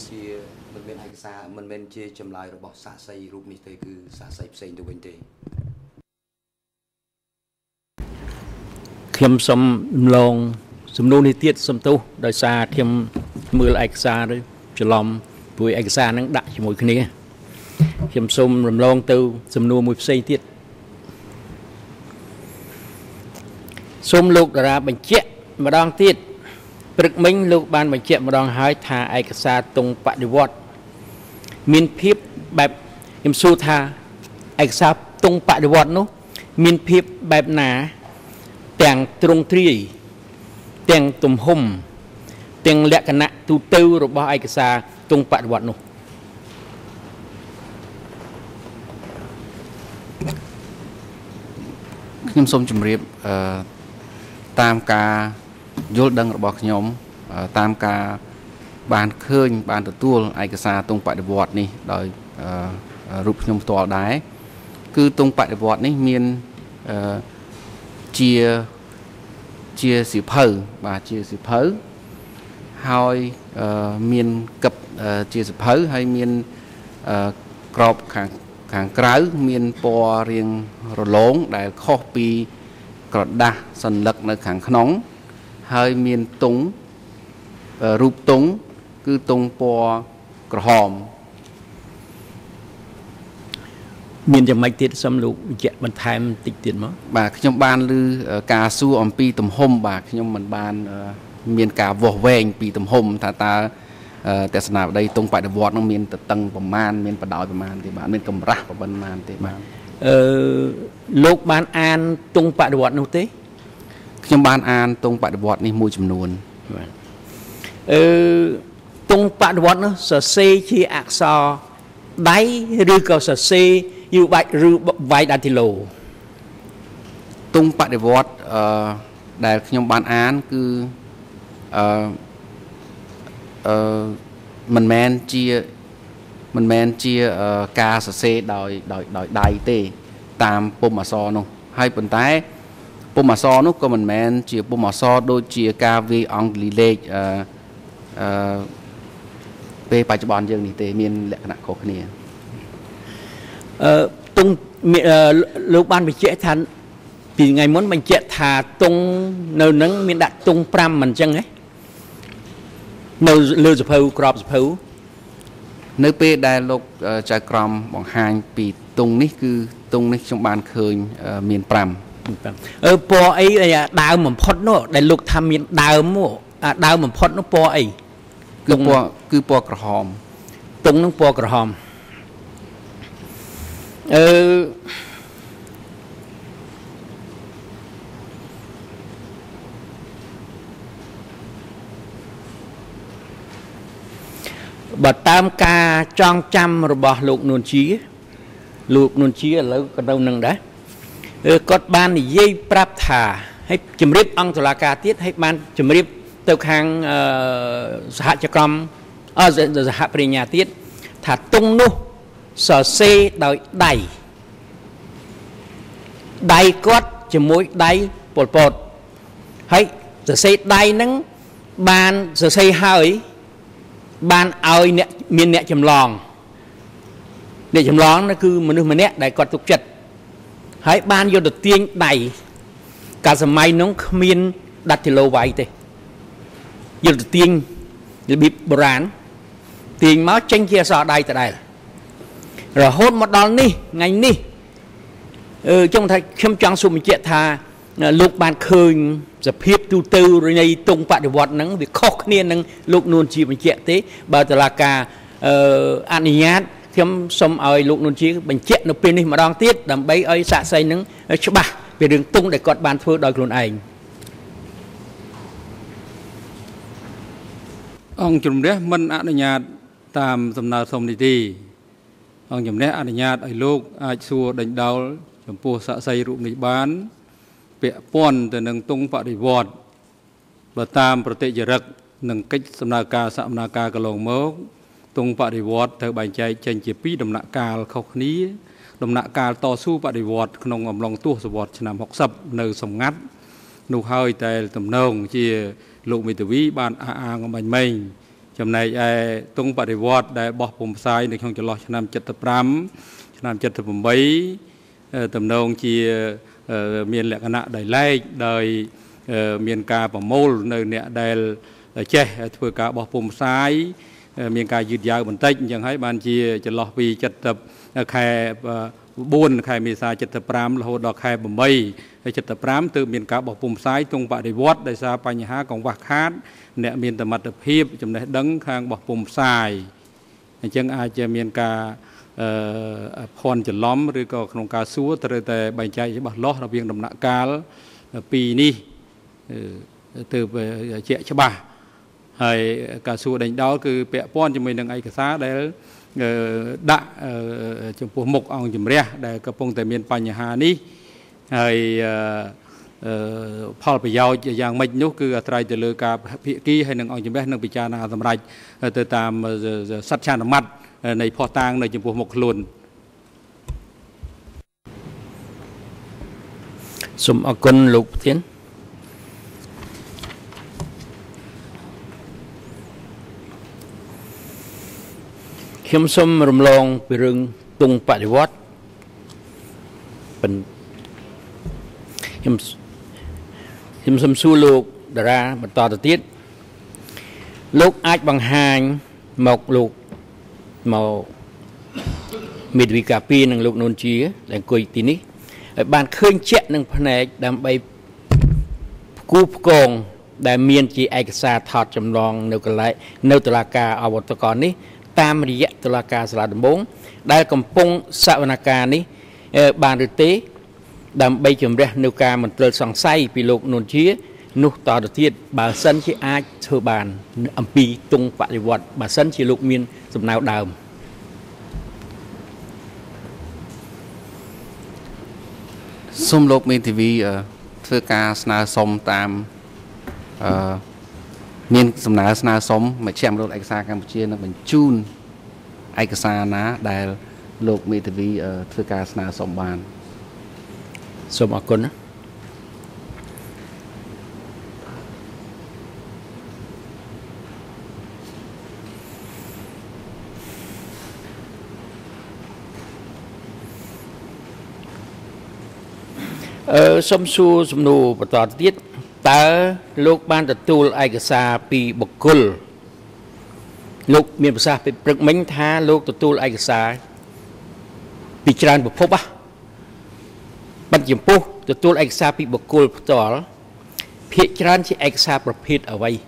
ខ្ញុំសូមរំលងសំណួរនេះទៀតសំទោសដោយសារខ្ញុំមើលឯកសារឬច្រឡំព្រោះឯកសារហ្នឹងដាក់ជាមួយគ្នាខ្ញុំសូមរំលងទៅសំណួរមួយផ្សេងទៀតសូមលោកតារាបញ្ជាក់ម្ដងទៀតព្រឹកមិញលោកបានបញ្ជាក់ម្ដងហើយថាឯកសារតុងបដិវត្តមានភាពបែបខ្ញុំសួរថាឯកសារតុងបដិវត្តនោះមានភាពបែបណាទាំងទ្រង់ទ្រាយទាំងទំហំទាំងលក្ខណៈទូទៅរបស់ឯកសារតុងបដិវត្តនោះខ្ញុំសូមជម្រាបតាមការយល់ដឹងរបស់ខ្ញុំតាមការបានឃើញបានទទួលឯកសារតុងបដិវត្តនេះដោយរូបខ្ញុំផ្ទាល់ដែរគឺតុងបដិវត្តនេះមានជាសិភៅបាទជាសិភៅហើយមានកឹបជាសិភៅហើយមានក្របខាងក្រៅមានពណ៌រាងរលោងដែលខុសពីក្រដាស់សន្លឹកនៅខាងក្នុងហើយមានតុងរូបតុងគឺតុងពណ៌ក្រហមមានយ៉ាងម៉េចទៀតសូមលោកបញ្ជាក់បន្ថែមបន្តិចទៀតមកបាទខ្ញុំបានឮការសួរអំពីទំហំបាទខ្ញុំមិនបានមានការវាស់វែងពីទំហំថាតើទស្សនាវដ្តីតុងបដិវត្តនឹងមានតតឹងប្រមាណមានបដោយប្រមាណទេបាទមានកម្រាស់ប្រមាណទេបាទលោកបានអានតុងបដិវត្តនោះទេខ្ញុំបានអានតុងបដិវត្តនេះមួយចំនួនបាទតុងបដិវត្តនោះសរសេរជាអក្សរដៃឬក៏សរសេរយូបាច់ឬវាយដាទីឡូតុងបដិវត្តដែលខ្ញុំបានអានគឺមិនមែនជាការសរសេរដោយដៃទេតាមពុម្ពអក្សរនោះហើយប៉ុន្តែពុម្ពអក្សរនោះក៏មិនមែនជាពុម្ពអក្សរដូចជាការវាយអង់គ្លេសលេខពេលបច្ចុប្បន្នយើងនេះទេមានលក្ខណៈខុសគ្នាតុងលោកបានបញ្ជាក់ថាពីថ្ងៃមុនបញ្ជាក់ថាតុងនៅនឹងមានដាក់តុង5មិនអញ្ចឹងហ៎នៅលើសភៅក្របសភៅនៅពេលដែលលោកចៅក្រមបង្ហាញពីតុងនេះគឺតុងនេះខ្ញុំបានឃើញមាន5 ពណ៌អីដើមបំផុតនោះដែលលោកថាមានដើមមកដើមបំផុតនោះពណ៌អីគឺពណ៌ក្រហមតុងនឹងពណ៌ក្រហមបើតាមការចងចាំរបស់លោកនួនជាឥឡូវក៏នៅនឹងដែរគាត់បាននិយាយប្រាប់ថាឲ្យជំរាបអង្គតុលាការទៀតឲ្យបានជំរាបទៅខាងសហចក្រមសហប្រញ្ញាទៀតថាតុងនោះសរសេរដោយដៃគាត់ជាមួយដៃប៉ុលពតហើយសរសេរដៃហ្នឹងបានសរសេរហើយបានឲ្យអ្នកមានអ្នកចម្លងនោះគឺមនុស្សម្នាក់ដែលគាត់ទុកចិត្តហើយបានយកទៅទាញដៃកាលសម័យនោះគ្មានដាត់គីឡូវ៉ៃទេយកទៅទាញរបៀបបុរាណទាញមកចេញជាអក្សរដៃដដែលរហូតមកដល់នេះថ្ងៃនេះចង់ថាខ្ញុំចង់សូមបញ្ជាក់ថាលោកបានឃើញសភាពទូទៅនៃតុងបដិវត្តហ្នឹងវាខុសគ្នានឹងលោកនួនជាបញ្ជាក់ទេបើតុលាការអនុញ្ញាតខ្ញុំសូមឲ្យលោកនួនជាបញ្ជាក់នៅពេលនេះម្ដងទៀតដើម្បីឲ្យសាក្សីនឹងច្បាស់ពីរឿងតុងដែលគាត់បានធ្វើដោយខ្លួនឯងអង្គជំនះមិនអនុញ្ញាតតាមសំណើសុំនេះទេអង្គជំនះអនុញ្ញាតឲ្យលោកអាចសួរដេញដោលចំពោះសាក្សីរូបនេះបានពាក់ព័ន្ធទៅនឹងតុងបដិវត្តបើតាមប្រតិចរិកនិងកិច្ចដំណើរការសកម្មភាពកន្លងមកតុងបដិវត្តត្រូវបែងចែកចេញជា2ដំណាក់កាលខុសគ្នាដំណាក់កាលតស៊ូបដិវត្តក្នុងអំឡុងទសវត្សរ៍ឆ្នាំ60នៅសម្ងាត់នោះហើយតែទំនងជាលោកមេធាវីបានអះអាងអំបញ្ញមិញចំណែកឯតុងបដិវត្តដែលបោះពុម្ពផ្សាយនៅក្នុងចន្លោះឆ្នាំ75ឆ្នាំ78ទំនងជាមានលក្ខណៈដោយឡែកដោយមានការប្រមូលនៅអ្នកដែលចេះធ្វើការបោះពុម្ពផ្សាយមានការយឺតយ៉ាវបន្តិចអញ្ចឹងហើយបានជាចន្លោះពី70ខែ4ខែមេសា75រហូតដល់ខែ8ហើយ75ទើបមានការបោះពុម្ពផ្សាយទង់បដិវត្តដោយសារបញ្ហាកង្វះខាតអ្នកមានសមត្ថភាពចំណេះដឹងខាងបោះពុម្ពផ្សាយអញ្ចឹងអាចមានការភ័ន្តច្រឡំឬក៏ក្នុងការសួរត្រូវតែបែងចែកច្បាស់លាស់រវាងដំណាក់កាលពីនេះទើបជាក់ច្បាស់ហើយការសួរដេញដោលគឺពាក់ព័ន្ធជាមួយនឹងឯកសារដែលដាក់ចំពោះមុខអង្គជំរះដែលកំពុងតែមានបញ្ហានេះហើយផលប្រយោជន៍យ៉ាងម៉េចនោះគឺអាស្រ័យទៅលើការភាគីហើយនឹងអង្គជំរះនឹងពិចារណាសម្រេចទៅតាមសច្ឆានុម័តនៃភស្តុតាងនៅចំពោះមុខខ្លួនសូមអរគុណលោកប្រធានខ្ញុំសូមរំលងពីរឿងទង់បដិវត្តខ្ញុំសូមសួរលោកតារាបន្តទៅទៀតលោកអាចបង្ហាញមកលោកមកមេធាវីការពីនិងលោកនួនជាដែលអង្គុយទីនេះឲ្យបានឃើញជាក់នឹងភ្នែកដើម្បីផ្គូផ្គងដែលមានជាឯកសារថតចម្លងនៅកន្លែងនៅតុលាការអវតកនេះតាមរយៈតុលាការសាលាដំបងដែលកំពុងសវនកម្មនេះបានឬទេដើម្បីជំរះនៅការមន្ទិលសង្ស័យពីលោកនួនជានោះតទៅទៀតបើសិនជាអាចធ្វើបានអំពីទង់បដិវត្តបើសិនជាលោកមានសំណៅដើមសូមលោកមេធាវីធ្វើការស្នើសុំតាមមានសំណើស្នើសុំមជ្ឈមណ្ឌលឯកសារកម្ពុជានឹងបញ្ជូនឯកសារណាដែលលោកមេធាវីធ្វើការស្នើសុំបានសូមអរគុណសូមសួរសំណួរបន្តទៀតតើលោកបានទទួលឯកសារពីបុគ្គលលោកមានប្រសាសន៍ពីព្រឹកមិញថាលោកទទួលឯកសារពីច្រើនប្រភពប៉ុន្តែចំពោះទទួលឯកសារពីបុគ្គលផ្ទាល់ភាគច្រើនជាឯកសារប្រភេទអ្វី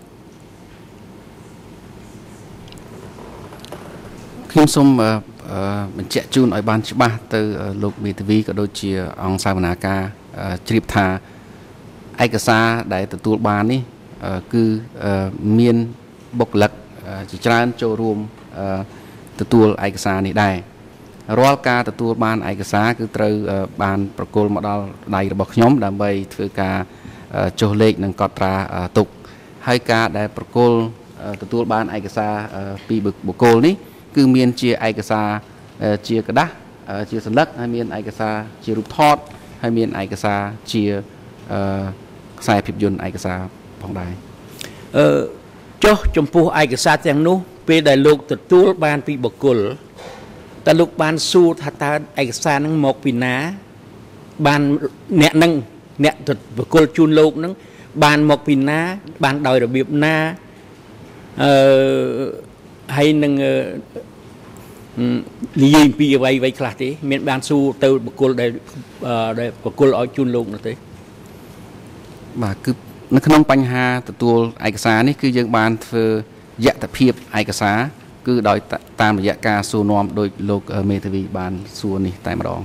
ខ្ញុំសូមបញ្ជាក់ជូនឲ្យបានច្បាស់ទៅលោកមេធាវីក៏ដូចជាអង្គសាវនាការជ្រាបថាឯកសារដែលទទួលបាននេះគឺមានបុគ្គលិកជាច្រើនចូលរួមទទួលឯកសារនេះដែររាល់ការទទួលបានឯកសារគឺត្រូវបានប្រគល់មកដល់ដៃរបស់ខ្ញុំដើម្បីធ្វើការចុះលេខនិងកត់ត្រាទុកហើយការដែលប្រគល់ទទួលបានឯកសារពីបុគ្គលនេះគឺមានជាឯកសារជាกระดาษជាសន្លឹកហើយមានឯកសារជារូបថតហើយមានឯកសារជាខ្សែភាពយន្តឯកសារផងដែរចុះចំពោះឯកសារទាំងនោះពេលដែលលោកទទួលបានពីបុគ្គលតើលោកបានសួរថាតើឯកសារហ្នឹងមកពីណាបានអ្នកហ្នឹងអ្នកបុគ្គលជូនលោកហ្នឹងបានមកពីណាបានដោយរបៀបណាហើយនឹងនិយាយពីអ្វីខ្លះទេមានបានសួរទៅបុគ្គលដែលបុគ្គលឲ្យជូនលោកនោះទេបាទគឺនៅក្នុងបញ្ហាទទួលឯកសារនេះគឺយើងបានធ្វើយត្តភាពឯកសារគឺដោយតាមរយៈការសួរនាំដោយលោកមេធាវីបានសួរនេះតែម្ដង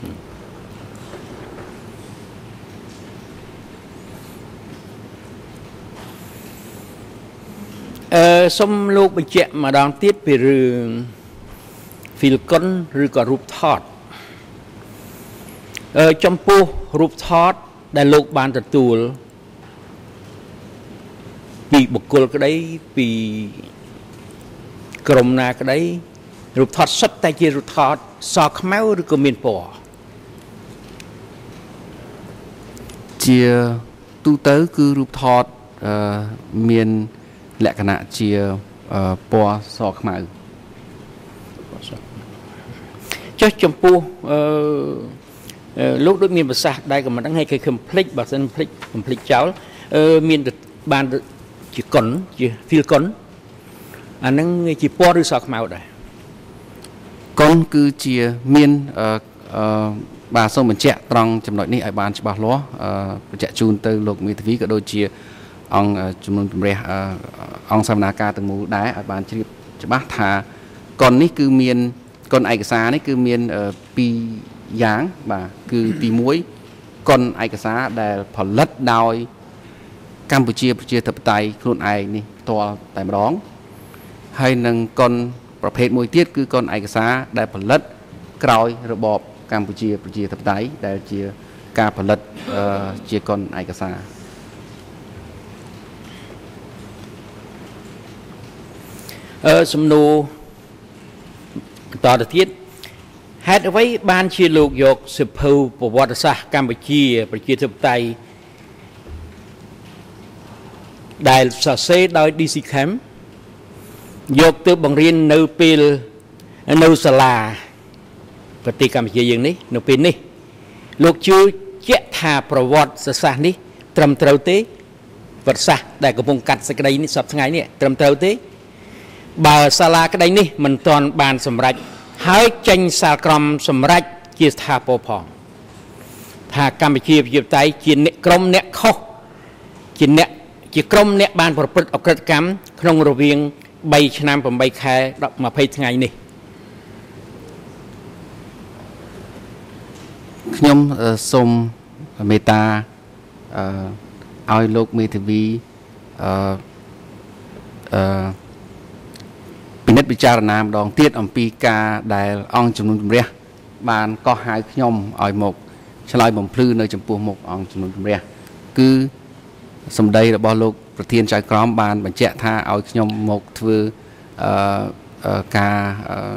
សូមលោកបញ្ជាក់ម្ដងទៀតពីរឿងFilcon ឬក៏រូបថតចំពោះរូបថតដែលលោកបានទទួលពីបុគ្គលក្តីពីក្រុមណាក្តីរូបថតសុទ្ធតែជារូបថតសខ្មៅឬក៏មានពណ៌ជាទូទៅគឺរូបថតមានលក្ខណៈជាពណ៌សខ្មៅចុះចំពោះលោកដូចមានប្រសាសន៍ដែរក៏មិនដឹងឲ្យគេ complete បើសិន complete ចោលមានបានជាកុនជា feel កុនអាហ្នឹងជាពណ៌ឬសខ្មៅដែរកុនគឺជាមានបាទសូមបញ្ជាក់ត្រង់ចំណុចនេះឲ្យបានច្បាស់លាស់បញ្ជាក់ជូនទៅលោកមេធាវីក៏ដូចជាអង្គជំនុំជម្រះអង្គសវនាការទាំងមូលដែរឲ្យបានជ្រាបច្បាស់ថាកុននេះគឺមានកុនឯកសារនេះគឺមាន2យ៉ាងបាទគឺទី1កុនឯកសារដែលផលិតដោយកម្ពុជាប្រជាធិបតេយ្យខ្លួនឯងនេះផ្ទាល់តែម្ដងហើយនឹងកុនប្រភេទមួយទៀតគឺកុនឯកសារដែលផលិតក្រោយរបបកម្ពុជាប្រជាធិបតេយ្យដែលជាការផលិតជាកុនឯកសារសំណួរបន្តទៅទៀតហេតុអ្វីបានជាលោកយកសិភៅប្រវត្តិសាស្ត្រកម្ពុជាប្រជាធិបតេយ្យដែលសរសេរដោយ DC Camp យកទៅបង្រៀននៅពេលនៅសាលាប្រទេសកម្ពុជាយើងនេះនៅពេលនេះលោកជឿជាក់ថាប្រវត្តិសាស្ត្រនេះត្រឹមត្រូវទេប្រវត្តិសាស្ត្រដែលកំពុងកាត់សេចក្តីនេះសប្តាហ៍ថ្ងៃនេះត្រឹមត្រូវទេបើសាលាក្តីនេះមិនទាន់បានសម្រេចហើយចេញសាលក្រមសម្រេចជាស្ថាពរផងថាកម្ពុជាប្រជាធិបតេយ្យជាអ្នកក្រុមអ្នកខុសជាក្រុមអ្នកបានប្រព្រឹត្តអក្រិតកម្មក្នុងរវាង3ឆ្នាំ8ខែ20ថ្ងៃនេះខ្ញុំសូមមេត្តាឲ្យលោកមេធាវីពិនិត្យពិចារណាម្ដងទៀតអំពីការដែលអង្គជំនុំជម្រះបានកោះហៅខ្ញុំឲ្យមកឆ្លើយបំភ្លឺនៅចំពោះមុខអង្គជំនុំជម្រះគឺសម្ដីរបស់លោកប្រធានចៅក្រមបានបញ្ជាក់ថាឲ្យខ្ញុំមកធ្វើការ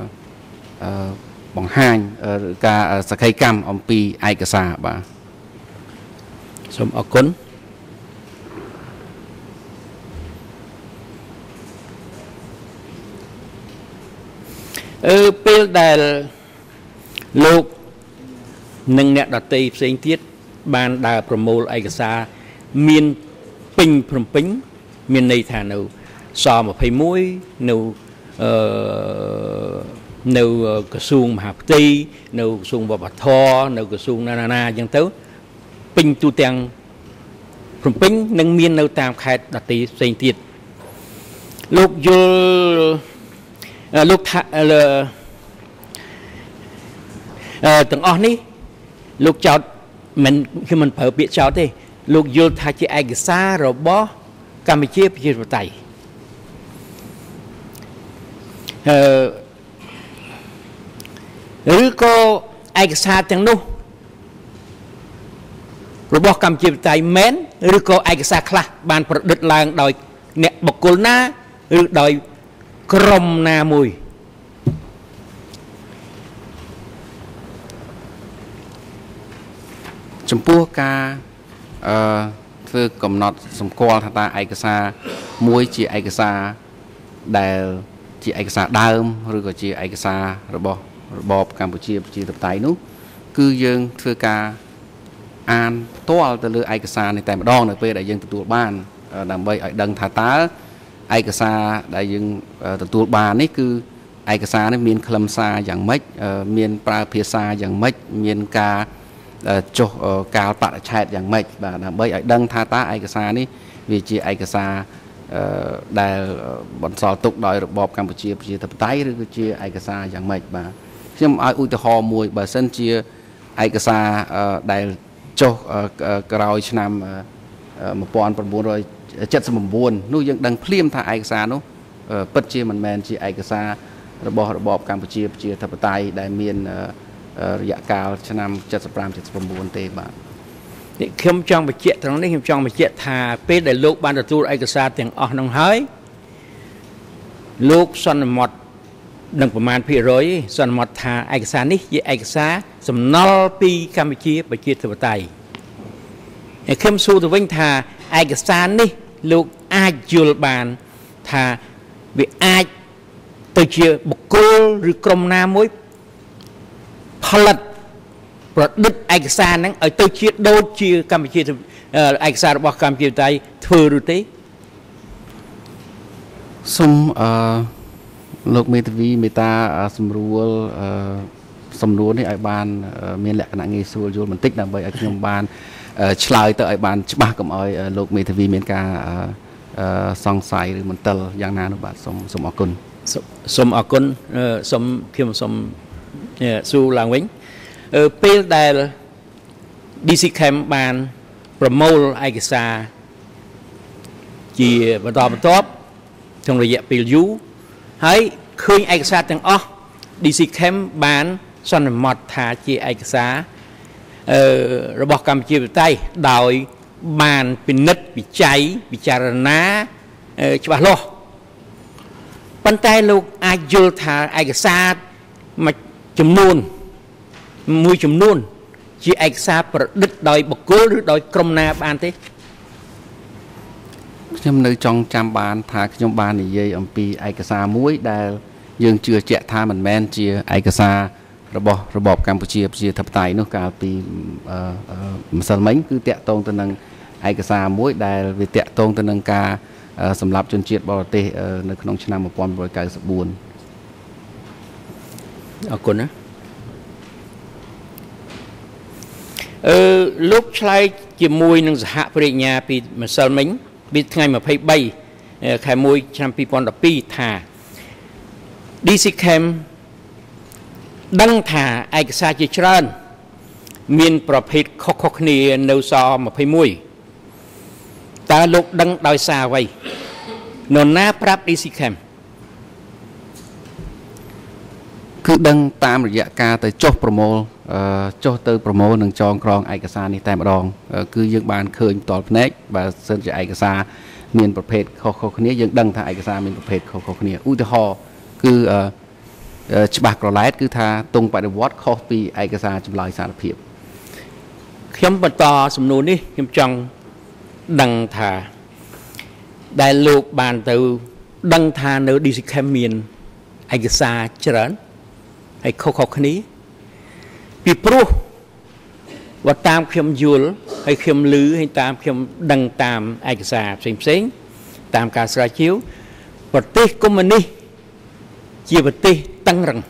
បង្ហាញការសក្ខីកម្មអំពីឯកសារបាទសូមអរគុណពេលដែលលោកនិងអ្នកដទៃផ្សេងទៀតបានដើរប្រមូលឯកសារមានពេញភ្នំពេញមានន័យថានៅស21នៅក្រសួងមហាផ្ទៃនៅក្រសួងវប្បធម៌នៅក្រសួងណាអញ្ចឹងទៅពេញទូទាំងភ្នំពេញនិងមាននៅតាមខេត្តដទៃផ្សេងទៀតលោកយល់លោកថាទាំងអស់នេះលោកចោតមិនខ្ញុំមិនប្រើពាក្យចោតទេលោកយល់ថាជាឯកសាររបស់កម្ពុជាប្រជាធិបតេយ្យឬក៏ឯកសារទាំងនោះរបស់កម្ពុជាប្រជាធិបតេយ្យមែនឬក៏ឯកសារខ្លះបានប្រឌិតឡើងដោយអ្នកបុគ្គលណាឬដោយក្រុមណាមួយចំពោះការធ្វើកំណត់សម្គាល់ថាតើឯកសារមួយជាឯកសារដែលជាឯកសារដើមឬក៏ជាឯកសាររបស់របបកម្ពុជាប្រជាធិបតេយ្យនោះគឺយើងធ្វើការអានផ្ទាល់ទៅលើឯកសារនេះតែម្ដងនៅពេលដែលយើងទទួលបានដើម្បីឲ្យដឹងថាតើឯកសារដែលយើងទទួលបាននេះគឺឯកសារនេះមានខ្លឹមសារយ៉ាងម៉េចមានប្រើភាសាយ៉ាងម៉េចមានការចុះកាលបរិច្ឆេទយ៉ាងម៉េចបាទដើម្បីឲ្យដឹងថាតើឯកសារនេះវាជាឯកសារដែលបន្សល់ទុកដោយរបបកម្ពុជាប្រជាធិបតេយ្យឬក៏ជាឯកសារយ៉ាងម៉េចបាទខ្ញុំឲ្យឧទាហរណ៍មួយបើសិនជាឯកសារដែលចុះក្រោយឆ្នាំ1979នោះយើងដឹងភ្លាមថាឯកសារនោះពិតជាមិនមែនជាឯកសាររបស់របបកម្ពុជាប្រជាធិបតេយ្យដែលមានរយៈកាលឆ្នាំ75-79ទេបាទខ្ញុំចង់បញ្ជាក់ត្រង់នេះខ្ញុំចង់បញ្ជាក់ថាពេលដែលលោកបានទទួលឯកសារទាំងអស់នោះហើយលោកសន្មតនឹងប្រមាណភាគរយសន្មតថាឯកសារនេះជាឯកសារសំណល់ពីកម្ពុជាប្រជាធិបតេយ្យហើយខ្ញុំសួរទៅវិញថាឯកសារនេះលោកអាចយល់បានថាវាអាចទៅជាបុគ្គលឬក្រុមណាមួយផលិតប្រឌិតឯកសារហ្នឹងឲ្យទៅជាដូចជាកម្ពុជាឯកសាររបស់កម្ពុជាតៃធ្វើឬទេសូមលោកមេធាវីមេតាសម្រួលសំណួរនេះឲ្យបានមានលក្ខណៈងាយស្រួលយល់បន្តិចដើម្បីឲ្យខ្ញុំបានឆ្លើយទៅឲ្យបានច្បាស់កុំឲ្យលោកមេធាវីមានការសង្ស័យឬមន្ទិលយ៉ាងណានោះបាទសូមអរគុណសូមអរគុណខ្ញុំសូមសួរឡើងវិញពេលដែល DC Cam បានប្រមូលឯកសារជាបន្តបន្ទាប់ក្នុងរយៈពេលយូរហើយឃើញឯកសារទាំងអស់ DC Cam បានសន្មតថាជាឯកសាររបស់កម្ពុជាប្រទេសដោយបានពិនិត្យវិច័យពិចារណាច្បាស់លាស់ប៉ុន្តែលោកអាចយល់ថាឯកសារមួយចំនួនជាឯកសារប្រឌិតដោយបុគ្គលឬដោយក្រុមណាបានទេខ្ញុំនៅចង់ចាំបានថាខ្ញុំបាននិយាយអំពីឯកសារមួយដែលយើងជឿជាក់ថាមិនមែនជាឯកសាររបស់របបកម្ពុជាប្រជាធិបតេយ្យនោះកាលពីម្សិលមិញគឺតាក់ទងទៅនឹងឯកសារមួយដែលវាតាក់ទងទៅនឹងការសម្លាប់ជនជាតិបរទេសនៅក្នុងឆ្នាំ1994 អរគុណណាលោកឆ្លើយជាមួយនឹងសហប្រញ្ញាពីម្សិលមិញពីថ្ងៃ23ខែ1ឆ្នាំ2012ថា DC Cam ដឹងថាឯកសារជាច្រើនមានប្រភេទខុសៗគ្នានៅស21តើលោកដឹងដោយសារអ្វីនរណាប្រាប់ DC Cam គឺដឹងតាមរយៈការទៅចុះប្រមូលនឹងចងក្រងឯកសារនេះតែម្ដងគឺយើងបានឃើញផ្ទាល់ភ្នែកបើសិនជាឯកសារមានប្រភេទខុសៗគ្នាយើងដឹងថាឯកសារមានប្រភេទខុសៗគ្នាឧទាហរណ៍គឺច្បាស់ក្រឡែតគឺថាទង់បដិវត្តខុសពីឯកសារចម្លើយសារភាពខ្ញុំបន្តសំណួរនេះខ្ញុំចង់ដឹងថាដែលលោកបានទៅដឹងថានៅ DC Cam មានឯកសារច្រើនហើយខុសៗគ្នាពីព្រោះបើតាមខ្ញុំយល់ហើយខ្ញុំឮហើយតាមខ្ញុំដឹងតាមឯកសារផ្សេងតាមការស្រាវជ្រាវប្រទេសកុម្មុយនីសជាប្រទេសតឹងរឹង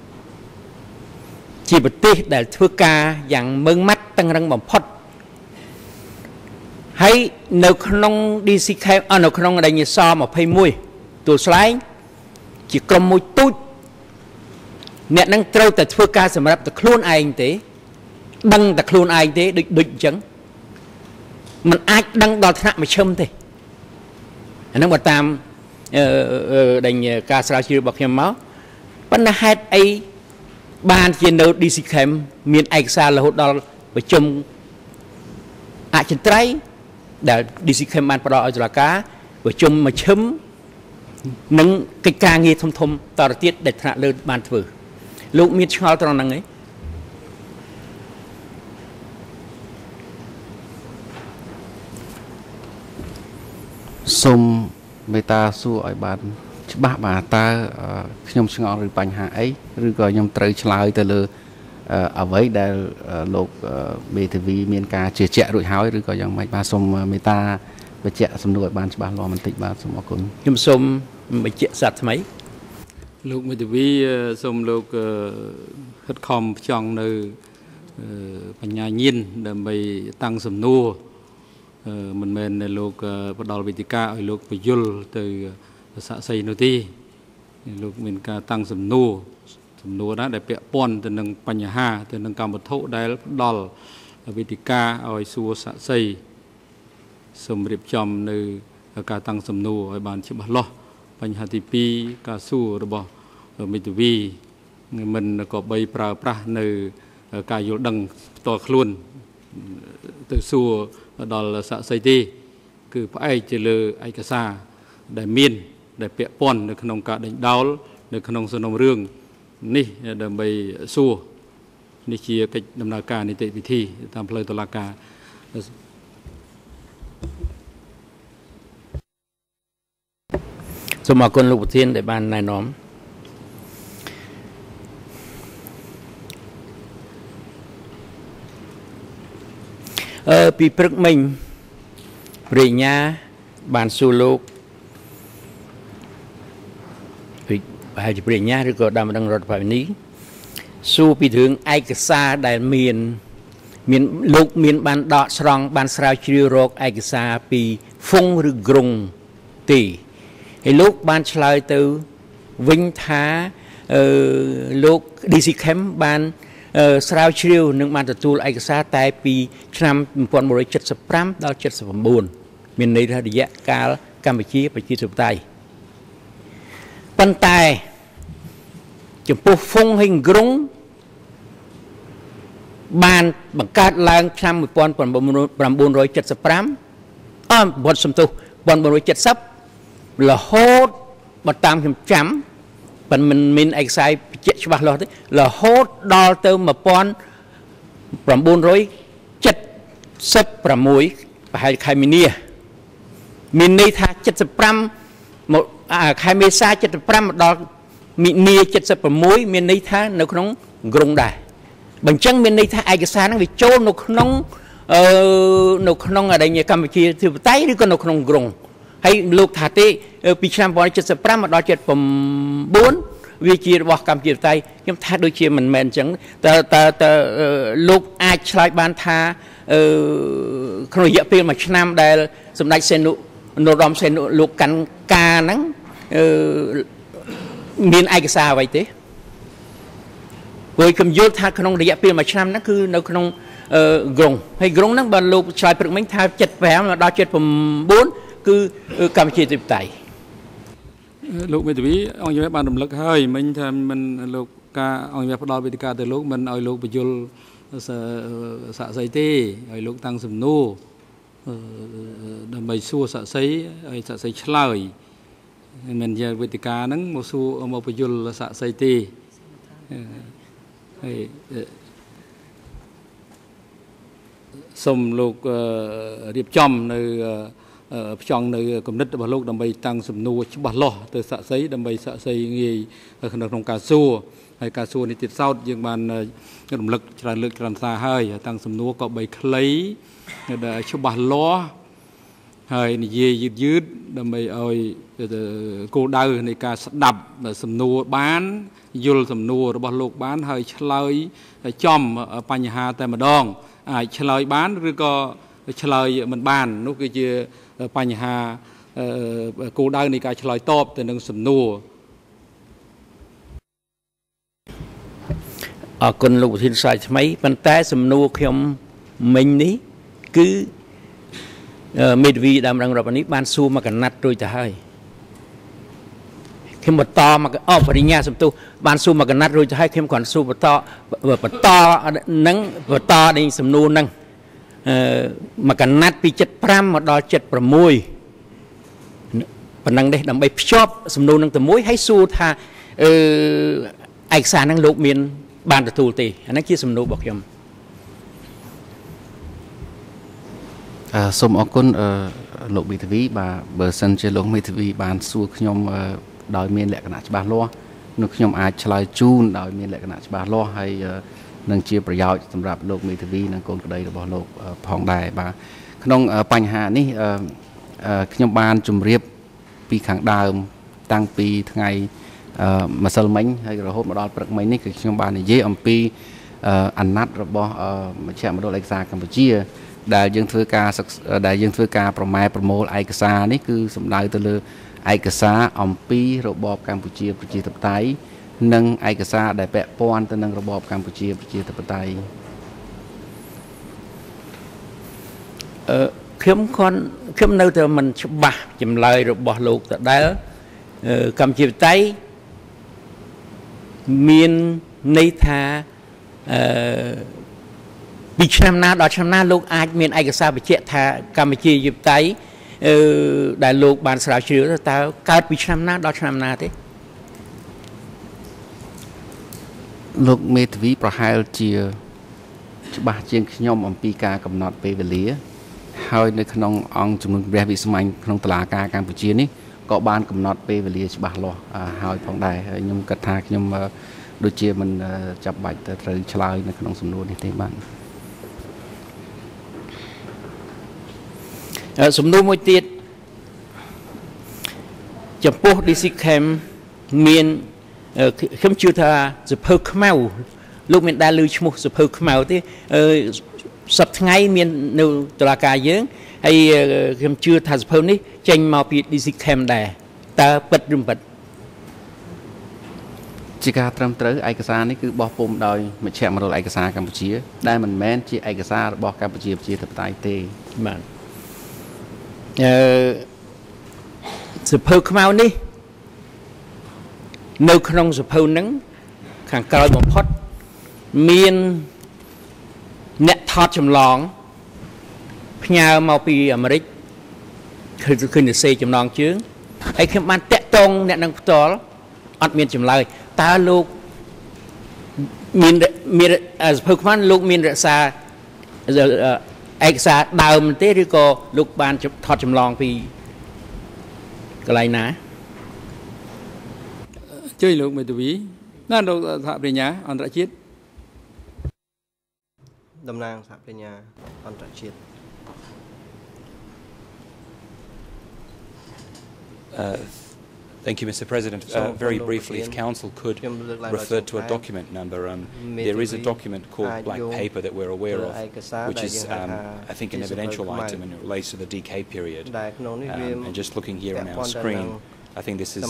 ជាប្រទេសដែលធ្វើការយ៉ាងម៉ឺងម៉ាត់តឹងរឹងបំផុតហើយនៅក្នុង DC Cam នៅក្នុងដែលជាស21ទួលស្លែងជាក្រុមមួយទូចអ្នកនឹងត្រូវតែធ្វើការសម្រាប់តែខ្លួនឯងទេដឹងតែខ្លួនឯងទេដូចអញ្ចឹងมันអាចដឹងដល់ថ្នាក់មជ្ឈិមទេអានឹងបើតាមដែលការស្រាវជ្រាវរបស់ខ្ញុំមកប៉ុន្តែហេតុអីបានជានៅ DC Cam មានឯកសាររហូតដល់ប្រជុំអចិន្ត្រៃយ៍ដែល DC Cam បានផ្ដល់ឲ្យតុលាការប្រជុំមជ្ឈិមនិងកិច្ចការងារធំៗតទៅទៀតដែលថ្នាក់លើបានធ្វើលោកមានឆ្ងល់ត្រង់ហ្នឹងឯងសូមមេត្តាសួរឲ្យបានច្បាស់បាទតើខ្ញុំឆ្ងល់ឬបញ្ហាអីឬក៏ខ្ញុំត្រូវឆ្លើយទៅលើអ្វីដែលលោកមេធាវីមានការជឿជាក់រួចហើយឬក៏យ៉ាងម៉េចបាទសូមមេត្តាបញ្ជាក់សំណួរឲ្យបានច្បាស់លាស់បន្តិចបាទសូមអរគុណខ្ញុំសូមបញ្ជាក់សាថ្មីលោកមេធាវីសូមលោកខិតខំផ្ចង់នៅបញ្ញាញាណដើម្បីតាំងសំណួរមិនមែនលោកផ្ដល់វេទិកាឲ្យលោកបញ្យលទៅសាក់សីនោះទេលោកមានការតាំងសំណួរណាដែលពាក់ព័ន្ធទៅនឹងបញ្ហាទៅនឹងកម្មវត្ថុដែលផ្ដល់វេទិកាឲ្យសួរសាក់សីសូមរៀបចំនៅការតាំងសំណួរឲ្យបានច្បាស់លាស់បញ្ហាទី2ការសួររបស់មេធាវីមិនក៏បីប្រើប្រាស់នៅការយល់ដឹងផ្ទាល់ខ្លួនទៅសួរដល់សាក់សីទេគឺផ្អែកទៅលើឯកសារដែលមានដែលពាក់ព័ន្ធនៅក្នុងការដេញដោលនៅក្នុងសំណុំរឿងនេះដើម្បីសួរនេះជាកិច្ចដំណើរការនីតិវិធីតាមផ្លូវតុលាការសូមអរគុណលោកប្រធានដែលបានណែនាំពីព្រឹកមិញប្រញ្ញាបានសួរលោក hay chụp hình nhá rồi có đam đang rọt phải ní su bị thương ai cái xa đại miền lúc miền ban đọ sòng ban sao chiêu rọc ai cái xa bị phong rực grung tỉ hay lúc ban chơi từ vinh thá lúc đi xí khém ban sao chiêu nước ban tu ai cái xa tại bị năm 1975 ដល់ 79មានន័យថារយៈកាលកម្ពុជាប្រជាធិបតេយ្យប៉ុន្តែចំពោះហ្វុងហិងក្រុងបានបង្កើតឡើងឆ្នាំ 1975 បត់សំទុះ 1970 រហូតបើតាមខ្ញុំចាំប៉ុន្តែមិនមានឯកសារបញ្ជាក់ច្បាស់លាស់ទេរហូតដល់ទៅ 1976 ប្រហែលខែមីនា មានន័យថា 75 មកខែមេសា 75 មកដល់មីនា 76 មានន័យថានៅក្នុងក្រុងដែរបើអញ្ចឹងមានន័យថាឯកសារហ្នឹងវាចូលនៅក្នុងអរិញកម្ពុជាធិបតេយ្យឬក៏នៅក្នុងក្រុងហើយលោកថាទេពីឆ្នាំ 1975 មកដល់ 79 វាជារបស់កម្ពុជាធិបតេយ្យខ្ញុំថាដូចជាមិនមែនអញ្ចឹងតើលោកអាចឆ្លើយបានថាក្នុងរយៈពេលមួយឆ្នាំដែលសម្ដេចសេនុនរោត្តមសេនុលោកកាន់ការហ្នឹងមានឯកសារអ្វីទេព្រោះខ្ញុំយល់ថាក្នុងរយៈពេលមួយឆ្នាំហ្នឹងគឺនៅក្នុងក្រុងហើយក្រុងហ្នឹងបើលោកឆ្លើយព្រឹកមិញថា 75 ដល់ 79 គឺកម្ពុជាធិបតេយ្យលោកមេធាវីអង្គជំនះបានរំលឹកហើយមិញថាមិនលោកការអង្គជំនះផ្ដល់វេទិកាទៅលោកមិនឲ្យលោកបញ្យលសាក់សីទេឲ្យលោកតាំងសំណួរដើម្បីសួរសាក់សីឲ្យសាក់សីឆ្លើយមិនជាវេទិកាហ្នឹងមកសួរមកបញ្យលសាក់សីទេហើយសូមលោករៀបចំនៅផ្ចង់នៅគំនិតរបស់លោកដើម្បីតាំងសំណួរច្បាស់លាស់ទៅសាក់សីដើម្បីសាក់សីងាយក្នុងការសួរហើយការសួរនេះទៀតសោតយើងបានរំលឹកច្រើនលើកច្រើនសារហើយតាំងសំណួរក៏បីខ្លីដែលច្បាស់លាស់ហើយនិយាយយឺតដើម្បីឲ្យគោលដៅនៃការស្ដាប់សំណួរបានយល់សំណួររបស់លោកបានហើយឆ្លើយចំបញ្ហាតែម្ដងអាចឆ្លើយបានឬក៏ឆ្លើយមិនបាននោះគឺជាបញ្ហាគោលដៅនៃការឆ្លើយតបទៅនឹងសំណួរអរគុណលោកប្រធានសាយថ្មីប៉ុន្តែសំណួរខ្ញុំមិញនេះគឺមេធាវីដើមរងរដ្ឋនេះបានសួរមកកណាត់រួចទៅហើយខ្ញុំបន្តមកបរិញ្ញាសំទុះបានសួរមកកណាត់រួចទៅហើយខ្ញុំគ្រាន់សួរបន្តនឹងបន្តនៃសំណួរនឹងមកកណាត់ពី 75 មកដល់ 76 ប៉ុណ្ណឹងនេះដើម្បីភ្ជាប់សំណួរនឹងទៅមួយហើយសួរថាឯកសារហ្នឹងលោកមានបានទទួលទេអាហ្នឹងជាសំណួររបស់ខ្ញុំសូមអរគុណលោកមេធាវីបាទបើសិនជាលោកមេធាវីបានសួរខ្ញុំដោយមានលក្ខណៈច្បាស់លាស់នោះខ្ញុំអាចឆ្លើយជូនដោយមានលក្ខណៈច្បាស់លាស់ហើយនឹងជាប្រយោជន៍សម្រាប់លោកមេធាវីនិងកូនក្តីរបស់លោកផងដែរបាទក្នុងបញ្ហានេះខ្ញុំបានជម្រាបពីខាងដើមតាំងពីថ្ងៃម្សិលមិញហើយរហូតមកដល់ព្រឹកមិញនេះគឺខ្ញុំបាននិយាយអំពីអាណត្តិរបស់មជ្ឈមណ្ឌលឯកសារកម្ពុជាដែលយើងធ្វើការប្រម៉ែប្រមូលឯកសារនេះគឺសំដៅទៅលើឯកសារអំពីរបបកម្ពុជាប្រជាធិបតេយ្យនិងឯកសារដែលពាក់ព័ន្ធទៅនឹងរបបកម្ពុជាប្រជាធិបតេយ្យខ្ញុំនៅតែមិនច្បាស់ចម្លើយរបស់លោកដដែលកម្ពុជាប្រជាធិបតេយ្យមានន័យថាពីឆ្នាំណាដល់ឆ្នាំណាលោកអាចមានឯកសារបញ្ជាក់ថាកម្ពុជាប្រជាធិបតេយ្យដែលលោកបានស្រាវជ្រាវតើកើតពីឆ្នាំណាដល់ឆ្នាំណាទេលោកមេធាវីប្រហែលជាច្បាស់ជាងខ្ញុំអំពីការកំណត់ពេលវេលាហើយនៅក្នុងអង្គជំនុំជម្រះវិស្ម័យក្នុងតុលាការកម្ពុជានេះក៏បានកំណត់ពេលវេលាច្បាស់លាស់ហើយផងដែរហើយខ្ញុំគិតថាខ្ញុំដូចជាមិនចាប់បាច់ទៅត្រូវឆ្លើយនៅក្នុងសំណួរនេះទេបាទសំណួរមួយទៀតចំពោះ DC Chem មានខ្ញុំជឿថាសភៅខ្មៅលោកមានដែលលើឈ្មោះសភៅខ្មៅទេសប្តាហ៍ថ្ងៃមាននៅតុលាការយើងហើយខ្ញុំជឿថាសភៅនេះចេញមកពី DC Cam ដែរតើពិតឬមិនពិតជាការត្រឹមត្រូវឯកសារនេះគឺបោះពុម្ពដោយមជ្ឈមណ្ឌលឯកសារកម្ពុជាដែលមិនមែនជាឯកសាររបស់កម្ពុជាប្រជាធិបតេយ្យទេបាទសភៅខ្មៅនេះនៅក្នុងសភៅហ្នឹងខាងក្រោយបំផុតមានអ្នកថតចម្លងផ្ញើមកពីអាមេរិកគឺនិសេចំណងជើងហើយខ្ញុំបានតាក់ទងអ្នកនឹងផ្ទាល់អត់មានចម្លើយតើលោកមានសភៅខ្មៅលោកមានរក្សាឯកសារដើមទេឬក៏លោកបានថតចម្លងពីកន្លែងណាជួយលោកមេធាវីណាលោកសហប្រញ្ញាអន្តរជាតិតំណាងសហប្រញ្ញាអន្តរជាតិ Thank you, Mr. President. Very briefly, if Council could refer to a document number. There is a document called Black Paper that we're aware of, which is, I think, an evidential item and it relates to the DK period. And just looking here on our screen, I think this is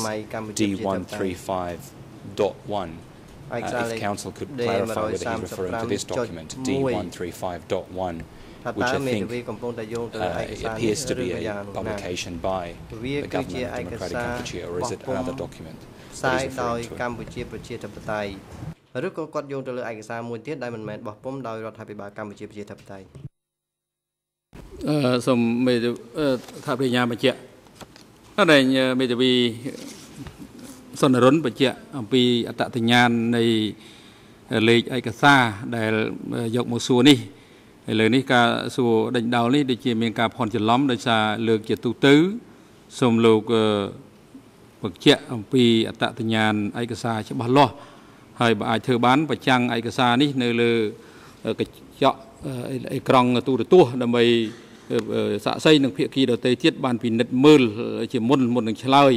D135.1. If Council could clarify whether he's referring to this document, D135.1. Which I think appears to be a publication by the government of Democratic Cambodia, or is it another document that he's referring to? ឬក៏គាត់យោងទៅលើឯកសារមួយទៀតដែលមិនមែនបោះពុម្ពដោយរដ្ឋាភិបាលកម្ពុជាប្រជាធិបតេយ្យសូមមេថាប្រញ្ញាបញ្ជាក់ដែលមេធាវីសុនរុនបញ្ជាក់អំពីអត្តសញ្ញាណនៃលេខឯកសារដែលយកមកសួរនេះឥឡូវនេះការសួរដេញដោលនេះដូចជាមានការភ័ន្តច្រឡំដោយសារលើកជាទូទៅសូមលោកបញ្ជាក់អំពីអត្តសញ្ញាណឯកសារច្បាស់លាស់ហើយបើអាចធ្វើបានប្រចាំងឯកសារនេះនៅលើកញ្ចក់អេក្រង់ទូរទស្សន៍ដើម្បីសាក្សីនឹងភាគីដទៃទៀតបានពិនិត្យមើលជាមុននឹងឆ្លើយ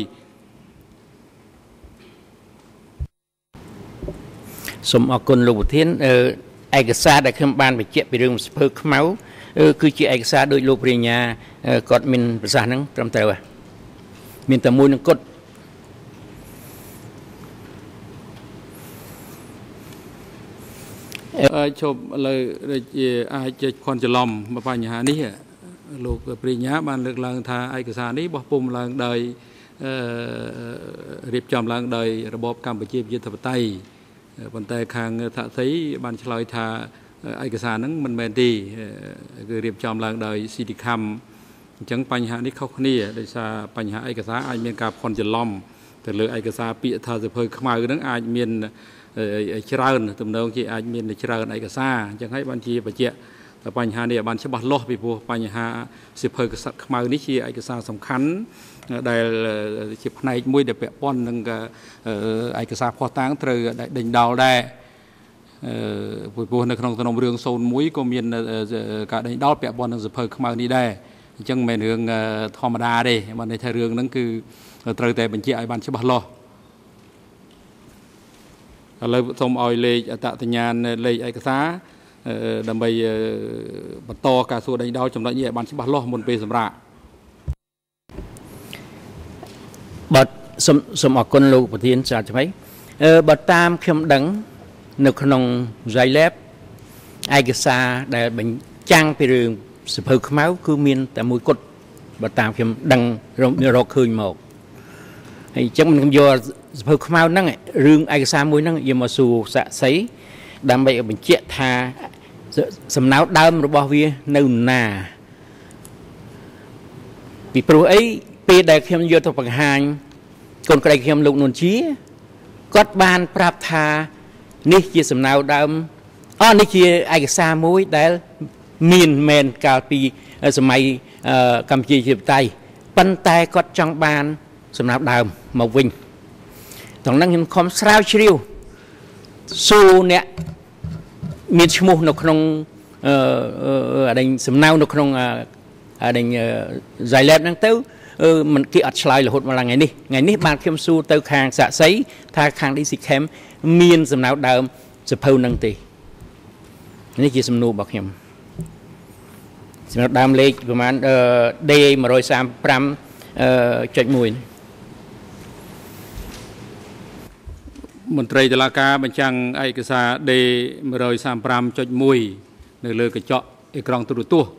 សូមអរគុណលោកប្រធានឯកសារដែលខ្ញុំបានបញ្ជាក់ពីរឿងសភៅខ្មៅគឺជាឯកសារដោយលោកប្រញ្ញាគាត់មានប្រសាសន៍ហ្នឹងត្រឹមត្រូវមានតែមួយនឹងគាត់ជប់ឥឡូវដូចជាអាចភ័ន្តច្រឡំបញ្ហានេះលោកប្រញ្ញាបានលើកឡើងថាឯកសារនេះបោះពុម្ពឡើងដោយរៀបចំឡើងដោយរបបកម្ពុជាប្រជាធិបតេយ្យប៉ុន្តែខាងថាសីបានឆ្លើយថាឯកសារហ្នឹងមិនមែនទេគឺរៀបចំឡើងដោយស៊ីទីខំអញ្ចឹងបញ្ហានេះខុសគ្នាដោយសារបញ្ហាឯកសារអាចមានការភ័ន្តច្រឡំទៅលើឯកសារពាក្យថាសភៅខ្មៅហ្នឹងអាចមានច្រើនទំនងជាអាចមានច្រើនឯកសារអញ្ចឹងហើយបានជាបញ្ជាក់បញ្ហានេះបានច្បាស់លាស់ពីព្រោះបញ្ហាសភៅខ្មៅនេះជាឯកសារសំខាន់ដែលជាផ្នែកមួយដែលពាក់ព័ន្ធនឹងឯកសារភស្តុតាងត្រូវដេញដោលដែរពីព្រោះនៅក្នុងសំណុំរឿង01ក៏មានការដេញដោលពាក់ព័ន្ធនឹងសភៅខ្មៅនេះដែរអញ្ចឹងមិនមែនរឿងធម្មតាទេបានន័យថារឿងហ្នឹងគឺត្រូវតែបញ្ជាក់ឲ្យបានច្បាស់លាស់ឥឡូវសូមឲ្យលេខអត្តសញ្ញាណលេខឯកសារដើម្បីបន្តការសួរដេញដោលចំណុចនេះឲ្យបានច្បាស់លាស់មុនពេលសម្រាប់បាទសូមអរគុណលោកប្រធានសាថ្មីបើតាមខ្ញុំដឹងនៅក្នុង Zylab ឯកសារដែលបញ្ចាំងពីរឿងសភៅខ្មៅគឺមានតែមួយគត់បើតាមខ្ញុំដឹងរកឃើញមកហើយអញ្ចឹងខ្ញុំយកសភៅខ្មៅហ្នឹងរឿងឯកសារមួយហ្នឹងយកមកសួរសាក់សីដើម្បីឲ្យបញ្ជាក់ថាសំណៅដើមរបស់វានៅណាពីព្រោះអីពេលដែលខ្ញុំយកទៅបង្ហាញកូនក្រីខ្ញុំលោកនួនជាគាត់បានប្រាប់ថានេះជាសំណៅដើមនេះជាឯកសារមួយដែលមានមែនកាលពីសម័យកម្ពុជាជាបតៃប៉ុន្តែគាត់ចង់បានសំណៅដើមមកវិញត្រង់ហ្នឹងខ្ញុំខំស្រាវជ្រាវសួរអ្នកមានឈ្មោះនៅក្នុងសំណៅនៅក្នុងZylab ហ្នឹងទៅมันกี่อัดឆ្លើយរហូតមកឡើងថ្ងៃនេះបានខ្ញុំសួរទៅខាងសាក់សីថាខាង DC Chem មានសំណៅដើមសភៅនឹងទេនេះជាសំណួររបស់ខ្ញុំសំណួរដើមលេខប្រហែល D 135.1 មន្ត្រីតុលាការបញ្ចាំងឯកសារ D 135.1 នៅលើកញ្ចក់អេក្រង់ទូរទស្សន៍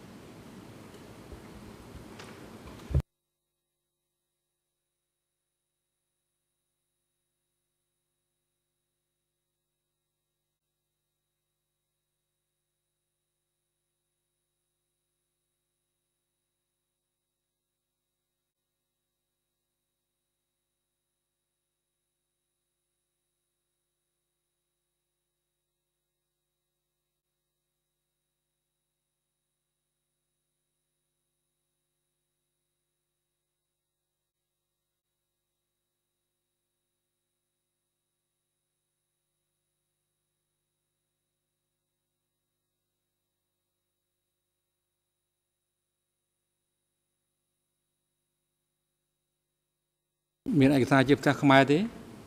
មានឯកសារជាភាសាខ្មែរទេ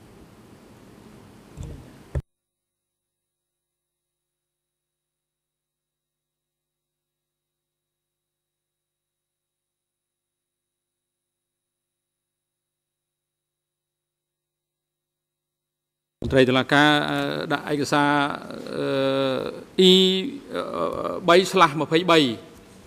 មន្ត្រីតុលាការដាក់ឯកសារ E 3/23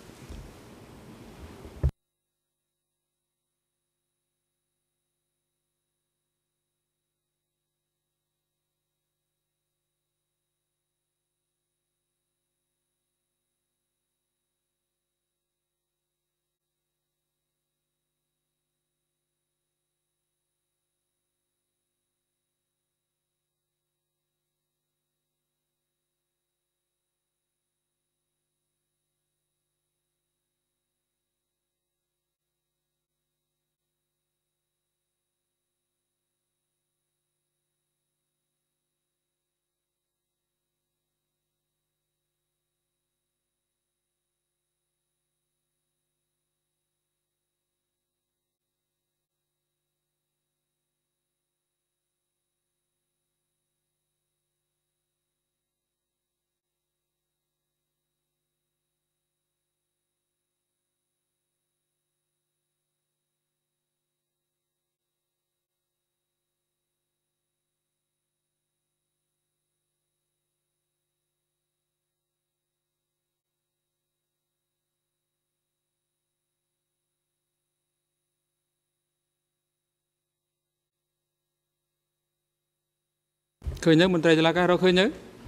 ឃើញនៅមន្ត្រីតុលាការរកឃើញនៅ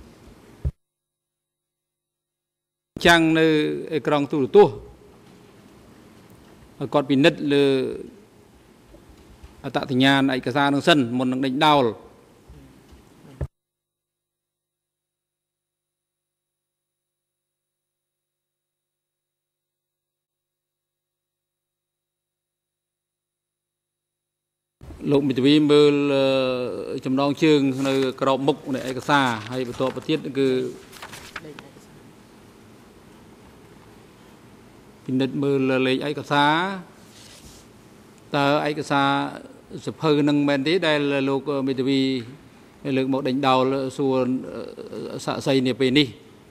ចាំងនៅអេក្រង់ទូរទស្សន៍ឲ្យគាត់ពិនិត្យលើអត្តសញ្ញាណឯកសារនឹងសិនមុននឹងដេញដោលលោកមិត្តវីមើលចំណងជើងនៅក្របមុខនៃឯកសារហើយបន្តទៅទៀតគឺពិនិត្យមើលលេខឯកសារតើឯកសារសភៅនឹងមែនទេដែលលោកមិត្តវីលើកមកដេញដោលសួរសាក់សីនាពេលនេះ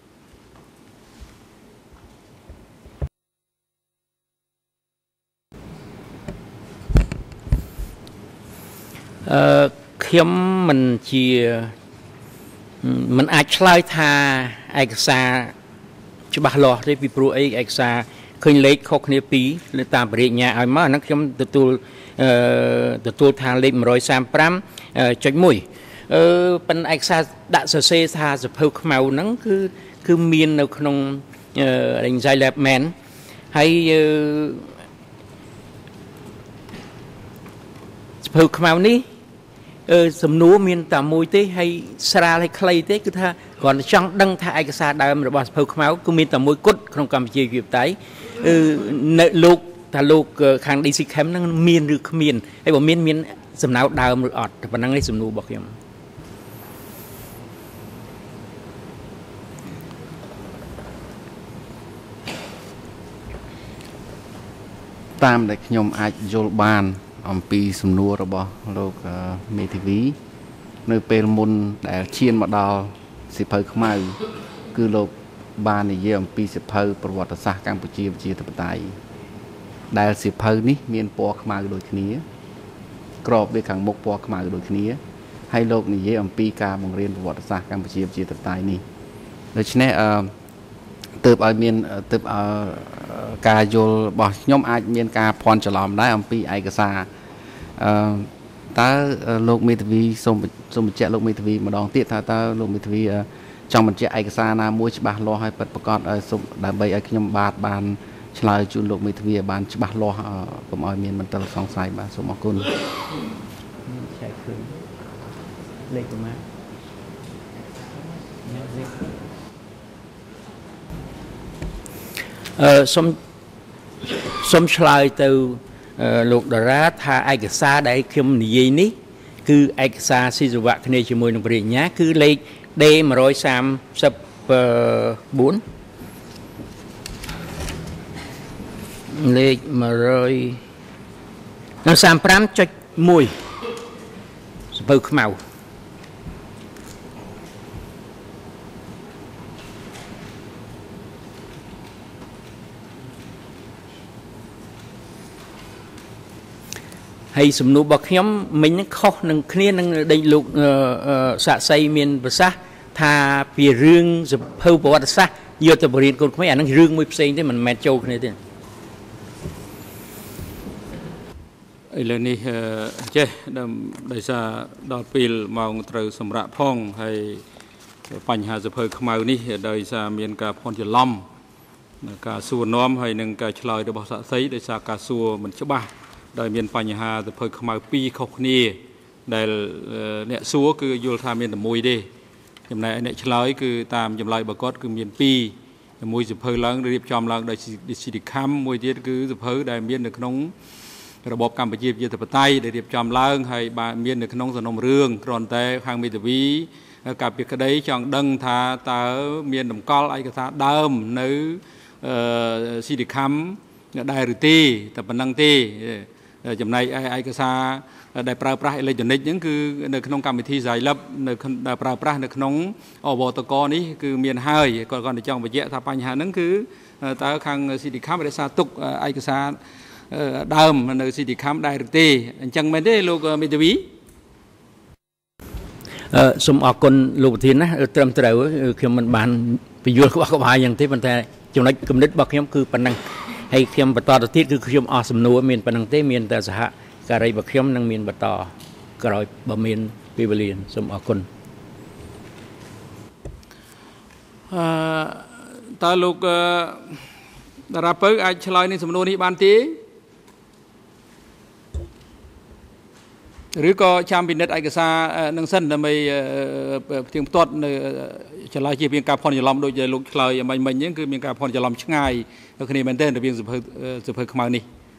ខ្ញុំមិនអាចឆ្លើយថាឯកសារច្បាស់លាស់ទេពីព្រោះឯកសារឃើញលេខខុសគ្នាពីរលើតាមបរិញ្ញាឲ្យមកអាហ្នឹងខ្ញុំទទួលថាលេខ 135.1 ប៉ុន្តែឯកសារដាក់សរសេរថាសភៅខ្មៅហ្នឹងគឺមាននៅក្នុងXylab Man ហើយសភៅខ្មៅនេះសំណួរមានតែមួយទេហើយស្រាលហើយខ្លីទេគឺថាគ្រាន់តែចង់ដឹងថាឯកសារដើមរបស់សភៅខ្មៅគឺមានតែមួយគត់ក្នុងកម្ពុជាជាបតៃនៅលោកខាង DC Chem ហ្នឹងមានឬគ្មានហើយបើមានសំណៅដើមឬអត់តែប៉ុណ្្នឹងឯងសំណួររបស់ខ្ញុំតតាមដែលខ្ញុំអាចយល់បានអំពីសំណួររបស់លោកមេធាវីនៅពេលមុនដែលឈានមកដល់សិភៅខ្មៅគឺលោកបាននិយាយអំពីសិភៅប្រវត្តិសាស្ត្រកម្ពុជាប្រជាធិបតេយ្យដែលសិភៅនេះមានពណ៌ខ្មៅដូចគ្នាក្របដូចខាងមុខពណ៌ខ្មៅដូចគ្នាហើយលោកនិយាយអំពីការបង្រៀនប្រវត្តិសាស្ត្រកម្ពុជាប្រជាធិបតេយ្យនេះដូច្នេះទើបឲ្យមានទើបការយល់របស់ខ្ញុំអាចមានការភ័ន្តច្រឡំដែរអំពីឯកសារតើលោកមេធាវីសូមបញ្ជាក់លោកមេធាវីម្ដងទៀតថាតើលោកមេធាវីចង់បញ្ជាក់ឯកសារណាមួយច្បាស់លាស់ឲ្យពិតប្រាកដដើម្បីឲ្យខ្ញុំបានឆ្លើយជូនលោកមេធាវីឲ្យបានច្បាស់លាស់កុំឲ្យមានមន្ទិលសង្ស័យបាទសូមអរគុណចែកឃើញលេខប្រមាណសូមឆ្លើយទៅលោកតារាថាឯកសារដែលខ្ញុំនិយាយនេះគឺឯកសារស៊ីសវៈគ្នាជាមួយនឹងព្រះញ្ញាគឺលេខ D134 លេខ 135.1 សភៅខ្មៅហើយសំណួររបស់ខ្ញុំមិញហ្នឹងខុសនឹងគ្នានឹងដេញលោកសាក់សីមានប្រសាសន៍ថាពីរឿងសភៅប្រវត្តិសាស្ត្រយកទៅបរៀនកូនក្មេងអាហ្នឹងរឿងមួយផ្សេងទេមិនមែនចូលគ្នាទេឥឡូវនេះចេះដោយសារដល់ពេលម៉ោងត្រូវសម្រាប់ផងហើយបញ្ហាសភៅខ្មៅនេះដោយសារមានការភ័ន្តច្រឡំការសួរនាំហើយនឹងការឆ្លើយរបស់សាក់សីដោយសារការសួរមិនច្បាស់ដោយមានបញ្ហាសភៅខ្មៅ2ខុសគ្នាដែលអ្នកសួរគឺយល់ថាមានតែមួយទេចំណែកអ្នកឆ្លើយគឺតាមចម្លើយរបស់គាត់គឺមាន2មួយសភៅឡើងរៀបចំឡើងដោយស៊ីឌីខំមួយទៀតគឺសភៅដែលមាននៅក្នុងរបបកម្ពុជាប្រជាធិបតេយ្យដែលរៀបចំឡើងហើយបានមាននៅក្នុងសំណុំរឿងគ្រាន់តែខាងមេធាវីការពីក្តីចង់ដឹងថាតើមានតម្កល់ឯកសារដើមនៅស៊ីឌីខំដែរឬទេតែប៉ុណ្្នឹងទេចំណែកឯកសារដែលប្រើប្រាស់អេឡិចត្រូនិកហ្នឹងគឺនៅក្នុងកម្មវិធីសាយលឹបនៅដែលប្រើប្រាស់នៅក្នុងអវតកនេះគឺមានហើយគាត់តែចង់បញ្ជាក់ថាបញ្ហាហ្នឹងគឺតើខាងស៊ីឌីខំរក្សាទុកឯកសារដើមនៅស៊ីឌីខំដែរឬទេអញ្ចឹងមែនទេលោកមេធាវីសូមអរគុណលោកប្រធានណាត្រឹមត្រូវខ្ញុំមិនបានពន្យល់ក្បោះក្បាយយ៉ាងទេប៉ុន្តែចំណុចគំនិតរបស់ខ្ញុំគឺប៉ុណ្ណឹងហើយខ្ញុំបន្តទៅទៀតគឺខ្ញុំអស់សំណួរមានប៉ុណ្ណឹងទេមានតែសហការីរបស់ខ្ញុំនឹងមានបន្តក្រោយបើមានពេលវេលាសូមអរគុណតើលោកតារាពៅអាចឆ្លើយនឹងសំណួរនេះបានទេឬក៏ចាំពិនិត្យឯកសារនឹងសិនដើម្បីផ្ទៀងផ្ទាត់នៅឆ្លើយជាមានការភ័ន្តច្រឡំដូចជាលោកឆ្លើយមិញហ្នឹងគឺមានការភ័ន្តច្រឡំឆ្ងាយគ្នាមែនទែនរវាងសភៅខ្មៅនេះ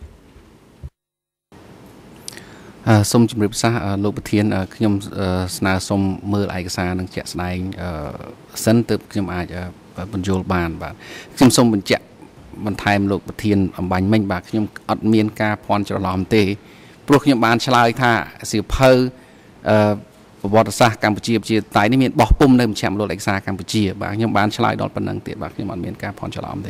សូមជម្រាបសាលោកប្រធានខ្ញុំស្នើសូមមើលឯកសារនឹងជាក់ស្ដែងសិនទើបខ្ញុំអាចបញ្យល់បានបាទខ្ញុំសូមបញ្ជាក់បន្ថែមលោកប្រធានអំបញ្ញមិញបាទខ្ញុំអត់មានការភ័ន្តច្រឡំទេព្រោះខ្ញុំបានឆ្លើយថាសៀវភៅប្រវត្តិសាស្ត្រកម្ពុជាប្រជាធិបតេយ្យនេះមានបោះពុម្ពនៅមជ្ឈមណ្ឌលឯកសារកម្ពុជាបាទខ្ញុំបានឆ្លើយដល់ប៉ុណ្្នឹងទៀតបាទខ្ញុំអត់មានការភ័ន្តច្រឡំទេ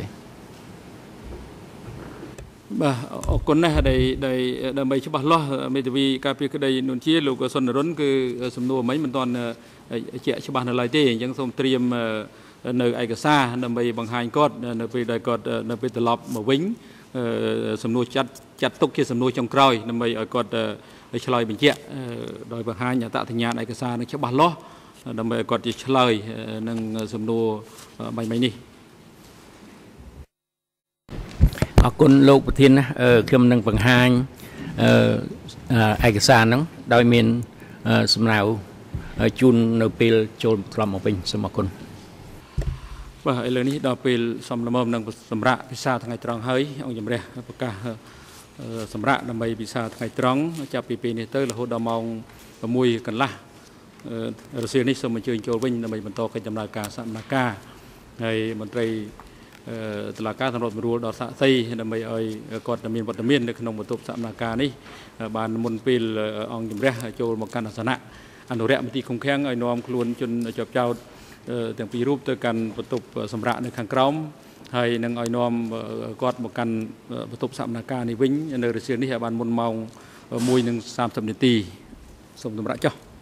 បាទអរគុណណាស់ដែលដើម្បីច្បាស់លាស់មេធាវីការពីក្តីនួនជាលោកសុនរុនគឺសំណួរមិញមិនទាន់ជាក់ច្បាស់នៅឡើយទេអញ្ចឹងសូមត្រៀមនៅឯកសារដើម្បីបង្ហាញគាត់នៅពេលដែលគាត់នៅពេលត្រឡប់មកវិញសំណួរចាត់ទុកជាសំណួរចុងក្រោយដើម្បីឲ្យគាត់ឆ្លើយបញ្ជាក់ដោយបង្ហាញអត្តសញ្ញាណឯកសារនឹងច្បាស់លាស់ដើម្បីឲ្យគាត់ជាឆ្លើយនឹងសំណួរបាញ់នេះអរគុណលោកប្រធានណាខ្ញុំនឹងបង្ហាញឯកសារហ្នឹងដោយមានសំណៅជូននៅពេលចូលត្រឡប់មកវិញសូមអរគុណបាទឥឡូវនេះដល់ពេលសំលមនឹងសម្រាប់ពិសាថ្ងៃត្រង់ហើយអង្គជំរះប្រកាសសម្រាប់ដើម្បីពិសាថ្ងៃត្រង់ចាប់ពីពេលនេះទៅរហូតដល់ម៉ោង6កន្លះរសៀលនេះសូមអញ្ជើញចូលវិញដើម្បីបន្តកិច្ចដំណើរការសកម្មភាពហើយមន្ត្រីตลาดการตำรวจรัวดอสะซีดำไปกอดดำเนินวัดดำเนินในขนมบรรทุกสัมนาการนี้บานมุนปีลองจิมเรโจลมกันศาสนาอนุเระมิติคงแข็งน้อมคลุนจนจับเจ้าแต่งปีรูปตัวกันบรรทุกสำระในขังกร้อมให้นังน้อมกอดมกันบรรทุกสัมนาการในวิ่งในเรื่องนี้บานมุนเมามวยหนึ่ง30 นาทีสมสำระเจ้า